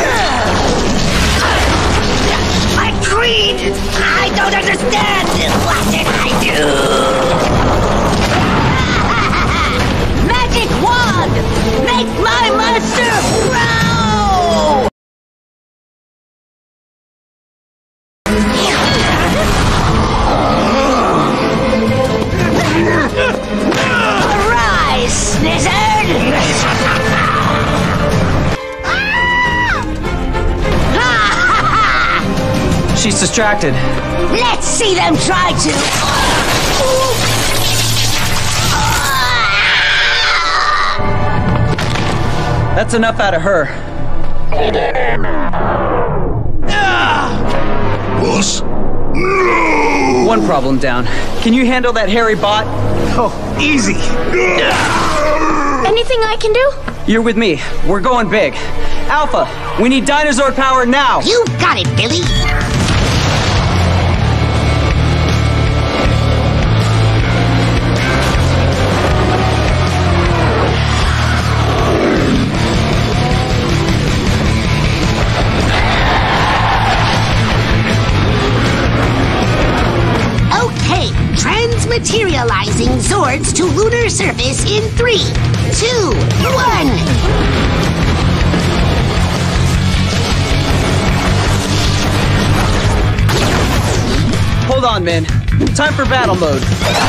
My creed! I don't understand! What did I do? Magic wand! Make my monster grow! Arise, Snizzard! She's distracted. Let's see them try to... That's enough out of her. Boss? No! One problem down. Can you handle that hairy bot? Oh, easy. Anything I can do? You're with me. We're going big. Alpha, we need dinosaur power now. You got it, Billy. Transmaterializing Zords to lunar surface in 3, 2, 1. Hold on, men. Time for battle mode.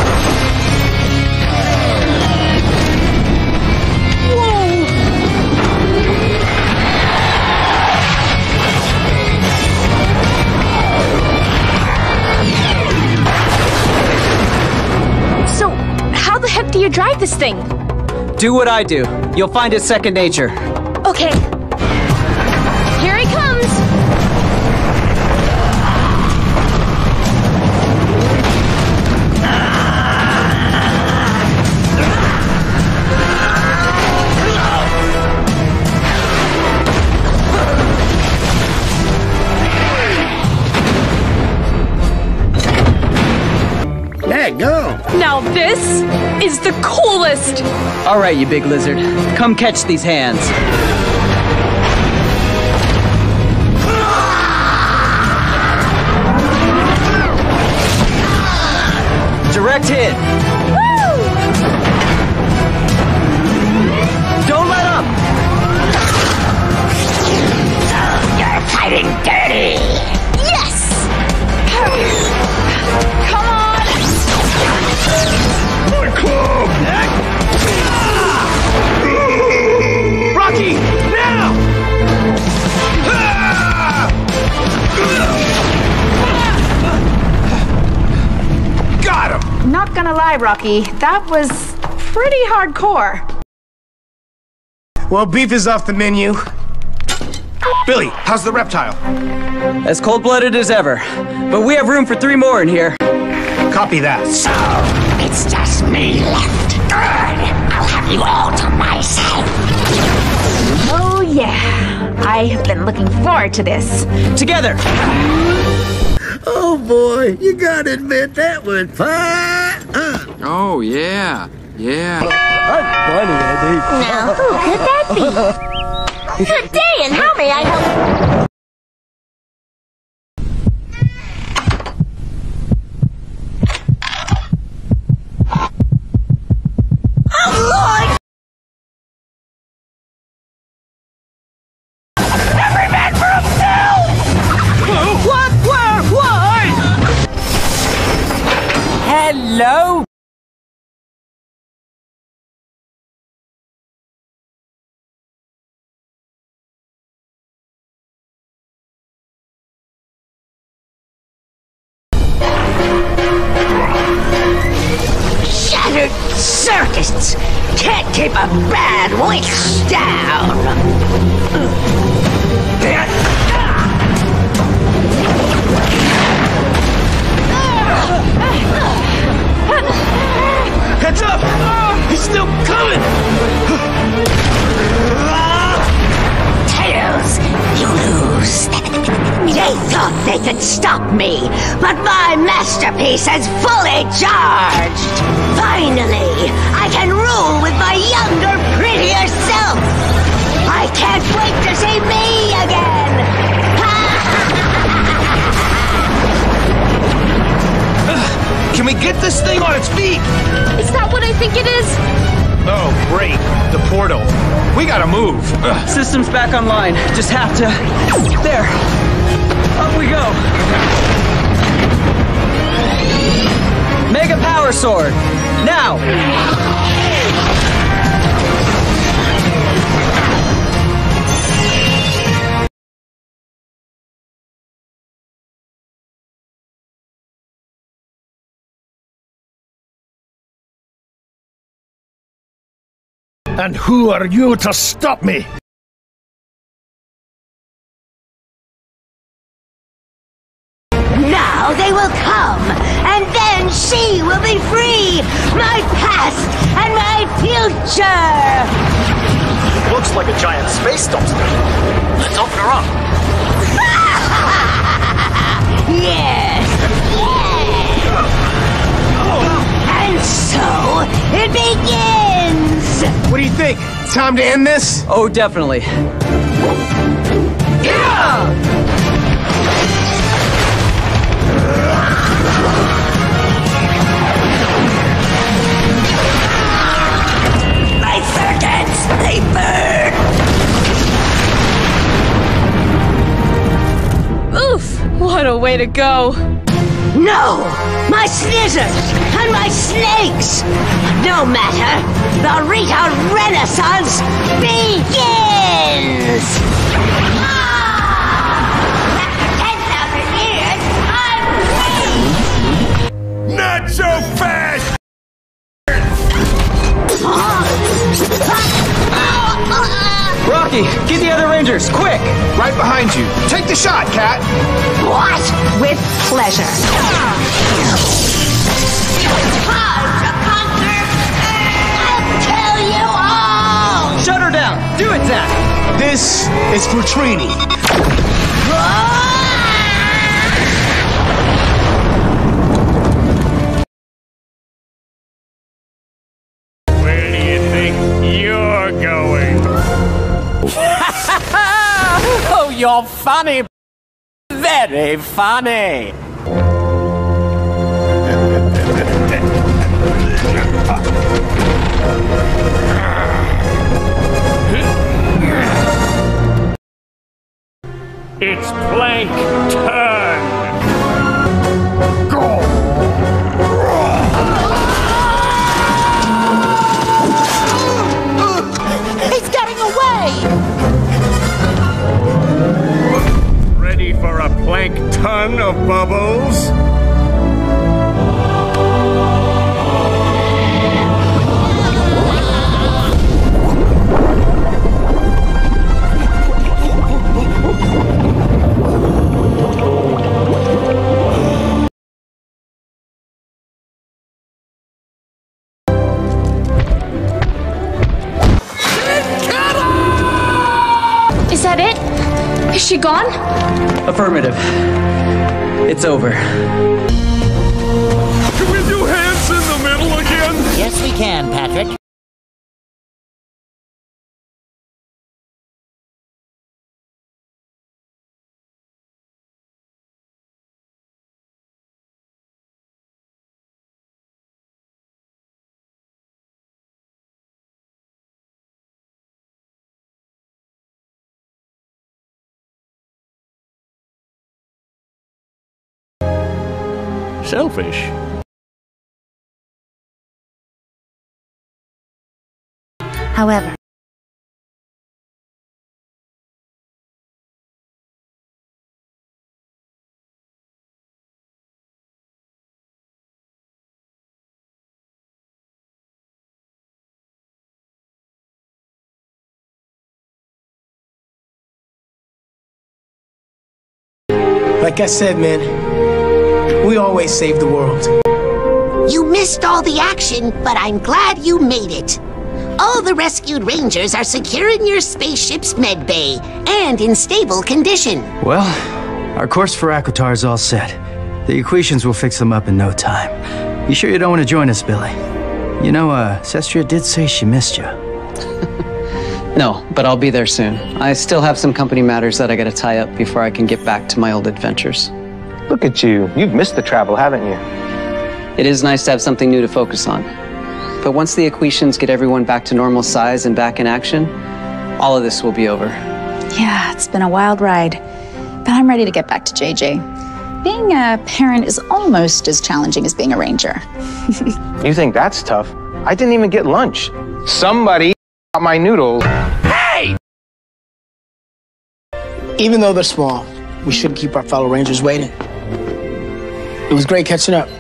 So, how the heck do you drive this thing? Do what I do. You'll find it second nature. Okay. Here he comes! Go. Now this is the coolest! All right, you big lizard. Come catch these hands. Direct hit. Woo! Don't let up. You're fighting dirty. Yes! Come on! My club! Rocky, now! Got him! Not gonna lie, Rocky, that was pretty hardcore. Well, beef is off the menu. Billy, how's the reptile? As cold-blooded as ever. But we have room for 3 more in here. Copy that. So, it's just me left. Good. I'll have you all to myself. Oh, yeah. I have been looking forward to this. Together! Oh, boy. You gotta admit that was fun. Oh, yeah. Yeah. That's funny, Eddie. Now, who could that be? Good day, and how may I help? Every man for himself! What? Where? Why? Hello? Shattered circuits can't keep a bad witch down. Heads up! He's still coming! Tails, you lose. They thought they could stop me, but my masterpiece has fully charged. Finally, I can rule with my younger, prettier self. I can't wait to see me again. Can we get this thing on its feet? Is that what I think it is? Oh, great. The portal. We gotta move. System's back online. Just have to... There. Up we go. Mega Power Sword. Now. And who are you to stop me? Now they will come, and then she will be free! My past and my future! Looks like a giant space dumpster. Let's open her up. Yes! And so, it begins! What do you think? Time to end this? Oh, definitely. My circuits, they burn! Oof! What a way to go. No! My scissors and my snakes! No matter! The Rita Renaissance begins! After 10,000 years, I'm free! Not so fast! Rocky, get the other Rangers, quick! Right behind you. Take the shot, Cat. What? With pleasure. Time to conquer! I'll kill you all! Shut her down! Do it, Zach! This is for Trini. Where do you think you're going? Oh, you're funny. Very funny. It's plank turn. Go. He's getting away! Ready for a plank ton of bubbles? she gone? Affirmative. It's over. Can we do hands in the middle again? Yes, we can, Patrick. Selfish. However, Like I said, man, we always save the world. You missed all the action, but I'm glad you made it. All the rescued Rangers are secure in your spaceship's medbay and in stable condition. Well, our course for Aquitar is all set. The Equations will fix them up in no time. You sure you don't want to join us, Billy? You know, Sestria did say she missed you. No, but I'll be there soon. I still have some company matters that I gotta tie up before I can get back to my old adventures. Look at you. You've missed the travel, haven't you? It is nice to have something new to focus on. But once the Equations get everyone back to normal size and back in action, all of this will be over. Yeah, it's been a wild ride, but I'm ready to get back to JJ. Being a parent is almost as challenging as being a ranger. You think that's tough? I didn't even get lunch. Somebody got my noodles. Hey! Even though they're small, we shouldn't keep our fellow Rangers waiting. It was great catching up.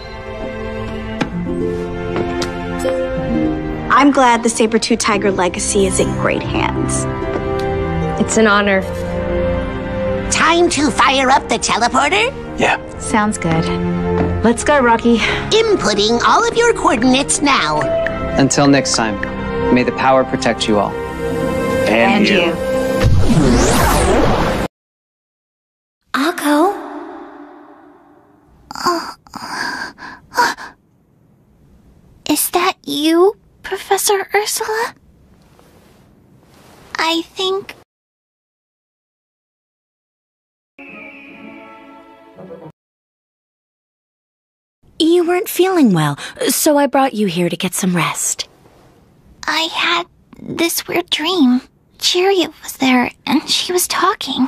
I'm glad the Saber-Tooth Tiger legacy is in great hands. It's an honor. Time to fire up the teleporter? Yeah. Sounds good. Let's go, Rocky. Inputting all of your coordinates now. Until next time, may the power protect you all. And you. I'll go. Is that you, Professor Ursula? I think... You weren't feeling well, so I brought you here to get some rest. I had this weird dream. Cheerio was there, and she was talking.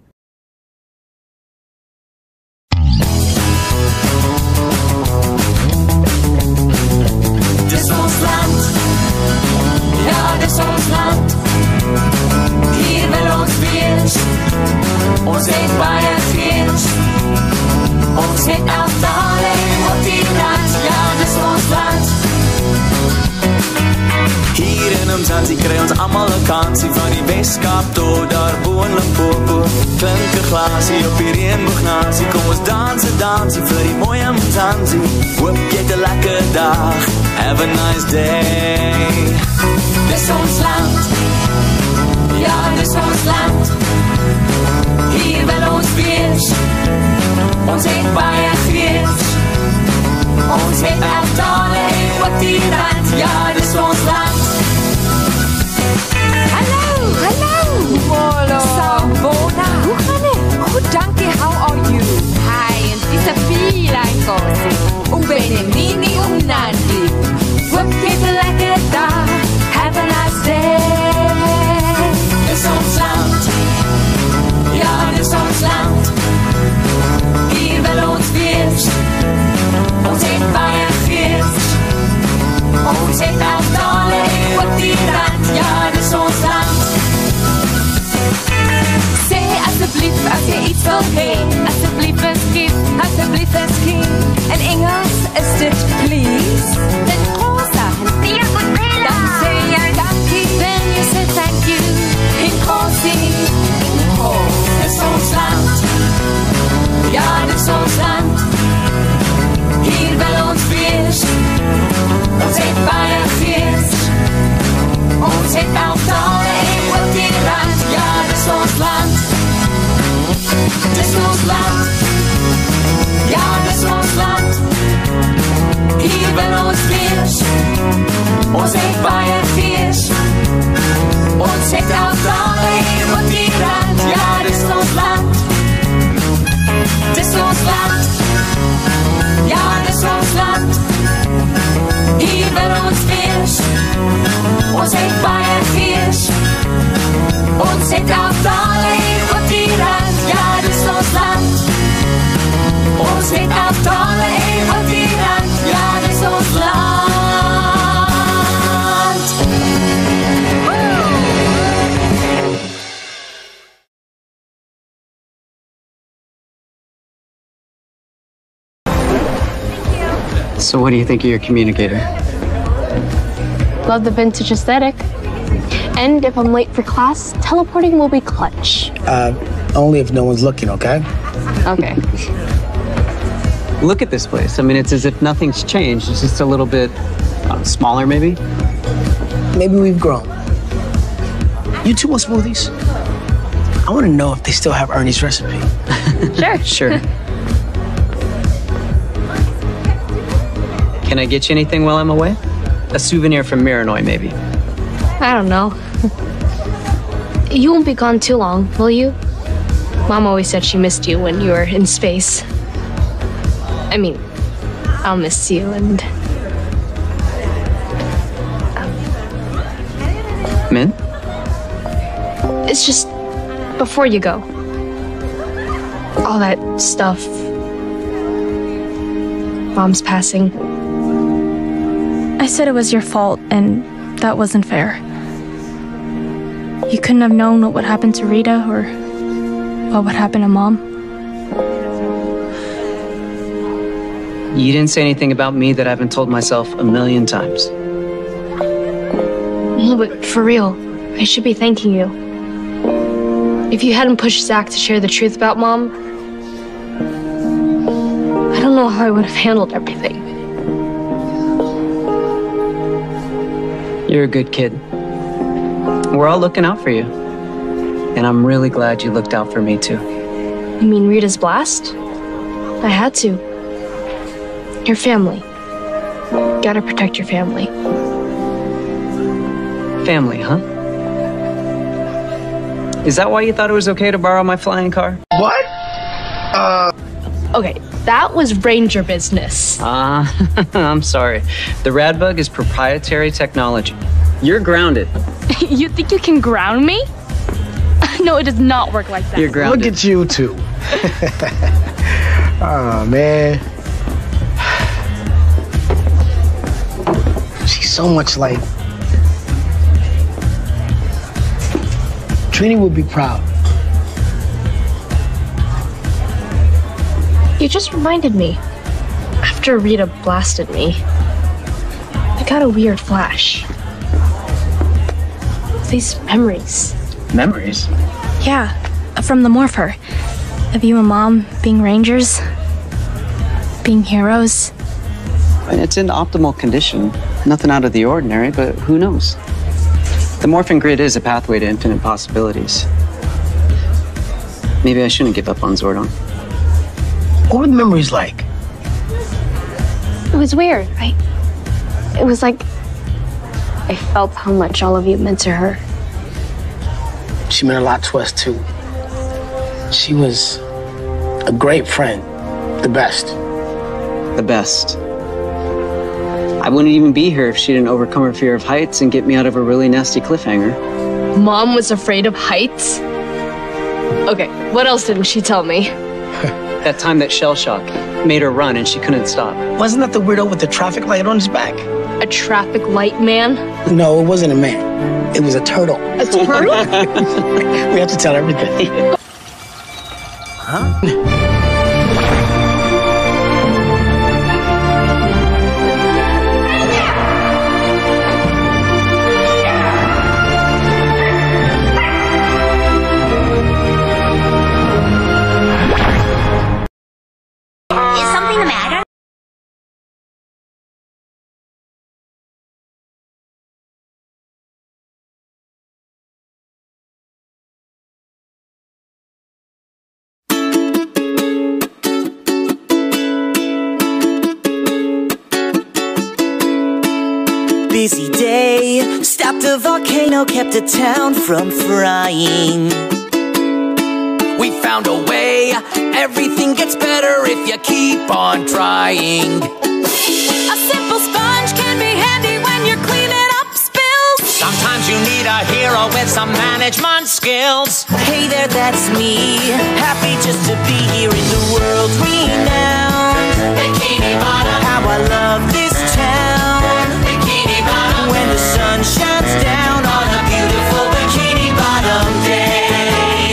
Dit is ons land. Ja, dit is ons land. Hier wil ons wees. Ons het baie gees. Ons het elftale op die rand. Ja, dit is ons land. Hier in Mzansi kry ons almal 'n kansie. Van die Weskaap tot daar bo in Limpopo. Klink 'n glasie op die reënboognasie. Kom ons dansie vir die mooie Mzansi. Hoop jy het 'n lekker dag. Have a nice day. Dis ons land. Ja, dis ons land. Hier wil ons wees. Ons het baie gees. Ons het elftale op die rand. Ja, dis ons land. Hallo. Molo. Sambona. Hoe gaan het? Goed, dankie. How are you? Hi, en disapila en kosi. Ubenimini umnandi. Hoop jy het 'n lekker dag. Have a nice day. Dis ons land. Ja, dis ons land. Hier wil ons wees. Ons het baie gees. Ons het elftale op die rand. Ja, dis ons land. Sê asseblief as jy iets wil hee. Asseblief skiep. In Engels is dit please. In Rosa en Tia Godzilla. Dan sê jy dankie, then you say thank you. In Kosi, dis ons land. Ja, dis ons land. Hier wil ons wees. Ons het baie gees. Ons het elftale op die rand. Ja, dis ons land. ons land. Ja, dis ons land. Hier wil ons wees. Ons het baie gees. Ons het altale hier op die rand. Ja, dis ons land. Dis ons land. Ja, dis ons land. Hier wil ons wees. Ons het baie gees. Ons het altale hier op die rand. Ja, dis ons land. Ons het altale hier op die rand. Ja, dis ons land. So what do you think of your communicator? Love the vintage aesthetic. And if I'm late for class, teleporting will be clutch. Only if no one's looking, okay? Okay. Look at this place. I mean, it's as if nothing's changed. It's just a little bit smaller, maybe? Maybe we've grown. You two want smoothies? I want to know if they still have Ernie's recipe. Sure. Sure. Can I get you anything while I'm away? A souvenir from Miranoi, maybe. I don't know. You won't be gone too long, will you? Mom always said she missed you when you were in space. I mean, I'll miss you and... Min? It's just, before you go. All that stuff. Mom's passing. I said it was your fault, and that wasn't fair. You couldn't have known what would happen to Rita, or what would happen to Mom. You didn't say anything about me that I haven't told myself a million times. No, but for real, I should be thanking you. If you hadn't pushed Zach to share the truth about Mom, I don't know how I would have handled everything. You're a good kid. We're all looking out for you. And I'm really glad you looked out for me, too. You mean Rita's blast? I had to. Your family. Gotta protect your family. Family, huh? Is that why you thought it was okay to borrow my flying car? What? Okay, that was Ranger business. I'm sorry. The Radbug is proprietary technology. You're grounded. You think you can ground me? No, it does not work like that. You're grounded. Look at you two. Oh, man. She's so much like... Trini would be proud. You just reminded me. After Rita blasted me, I got a weird flash. These memories. Memories? Yeah, from the Morpher. Of you and Mom being Rangers. Being heroes. It's in optimal condition. Nothing out of the ordinary, but who knows? The Morphin grid is a pathway to infinite possibilities. Maybe I shouldn't give up on Zordon. What were the memories like? It was weird. It was like I felt how much all of you meant to her. She meant a lot to us, too. She was a great friend. The best. The best. I wouldn't even be here if she didn't overcome her fear of heights and get me out of a really nasty cliffhanger. Mom was afraid of heights? Okay, what else didn't she tell me? That time that shell shock made her run and she couldn't stop. Wasn't that the weirdo with the traffic light on his back? A traffic light man? No, it wasn't a man. It was a turtle. A turtle? We have to tell everything. Huh? Is something the matter? day. Stopped a volcano, kept a town from frying. We found a way. Everything gets better if you keep on trying. A simple sponge can be handy when you're cleaning up spills. Sometimes you need a hero with some management skills. Hey there, that's me. Happy just to be here in the world renowned Bikini Bottom. How I love this town, Bikini Bottom. When the sun shines down on a beautiful Bikini Bottom day.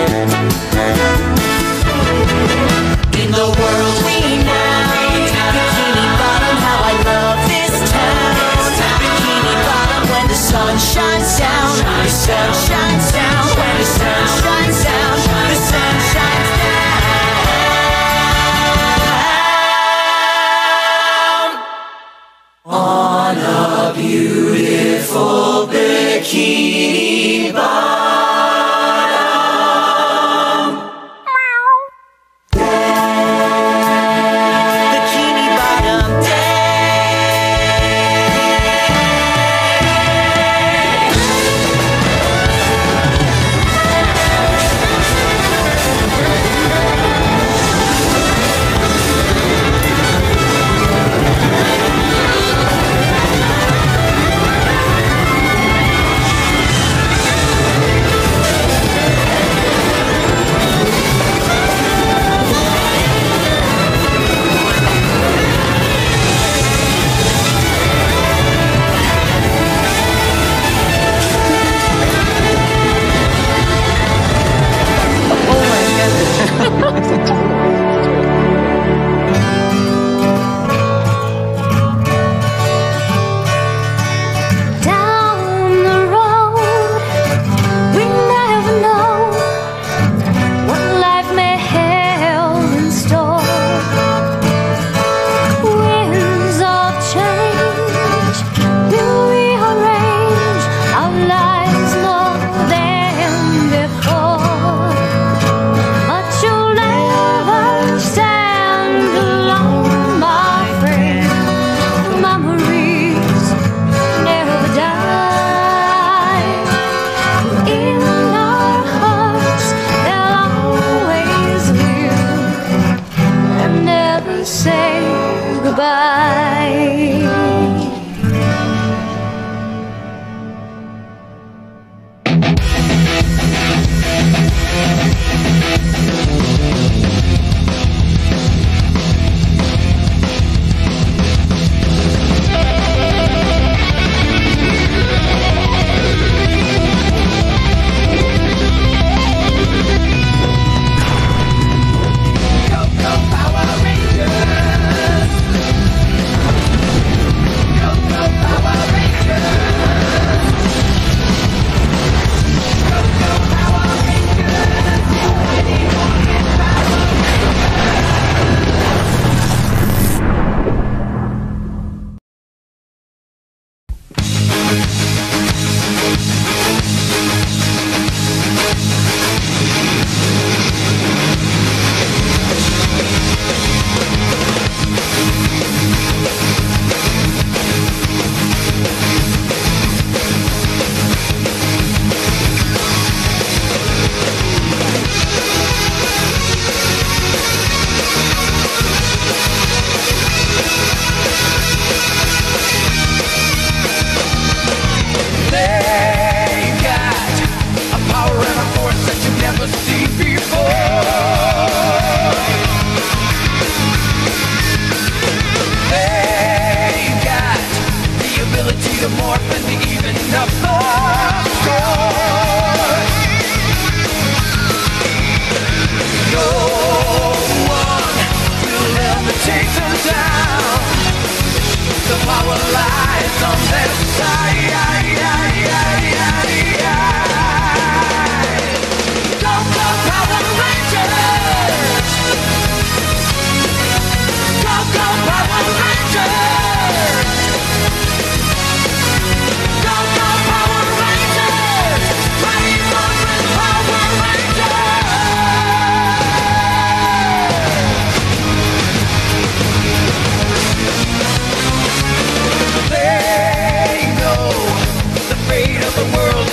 In the world renowned Bikini Bottom. How I love this town, Bikini Bottom. When the sun shines down, the sun shines down. When the sun shines down, the sun shines down. On a beautiful Bikini Bottom. Bikini Bottom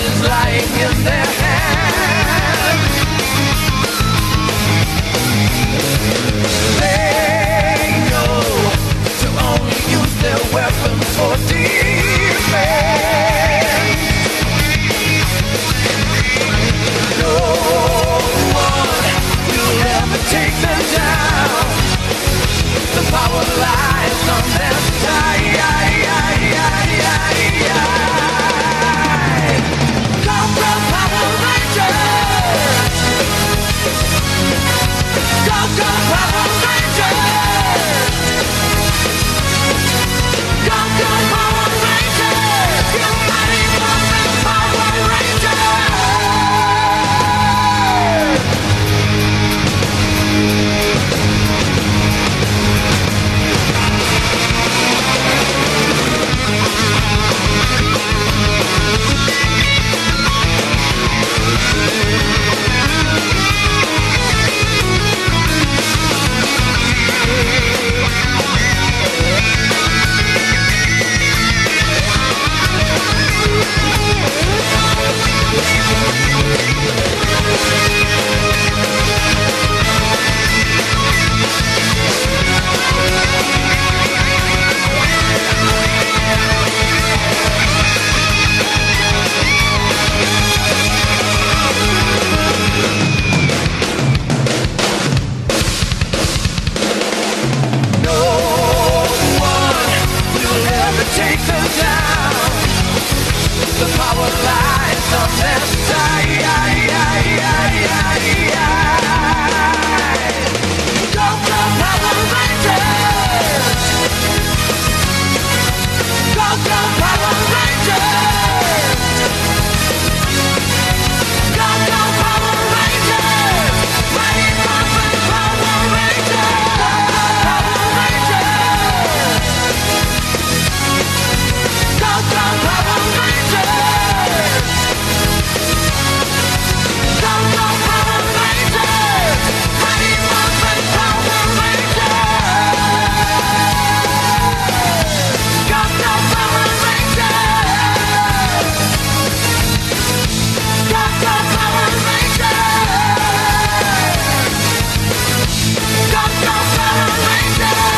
is lying in their hands. They know to only use their weapons for defense. No one will ever take them down. The power lies on their side. Go, go, Power Rangers! Go, go, Power Rangers! Go, go, Power Rangers! You mighty Morphin Power Rangers! Take them down. The power lies on their side. Go, go, Power Rangers! Go, go, Power Rangers! Go, go, Power Rangers! Mighty Morphin Power Rangers! Power Rangers! Go, go, Power Rangers! Go, go, Power Rangers! Mighty Morphin Power Rangers! Go, go, Power Rangers! Go, go, Power Rangers! Go, go, Power Rangers!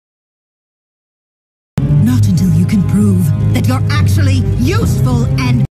Not until you can prove that you're actually useful and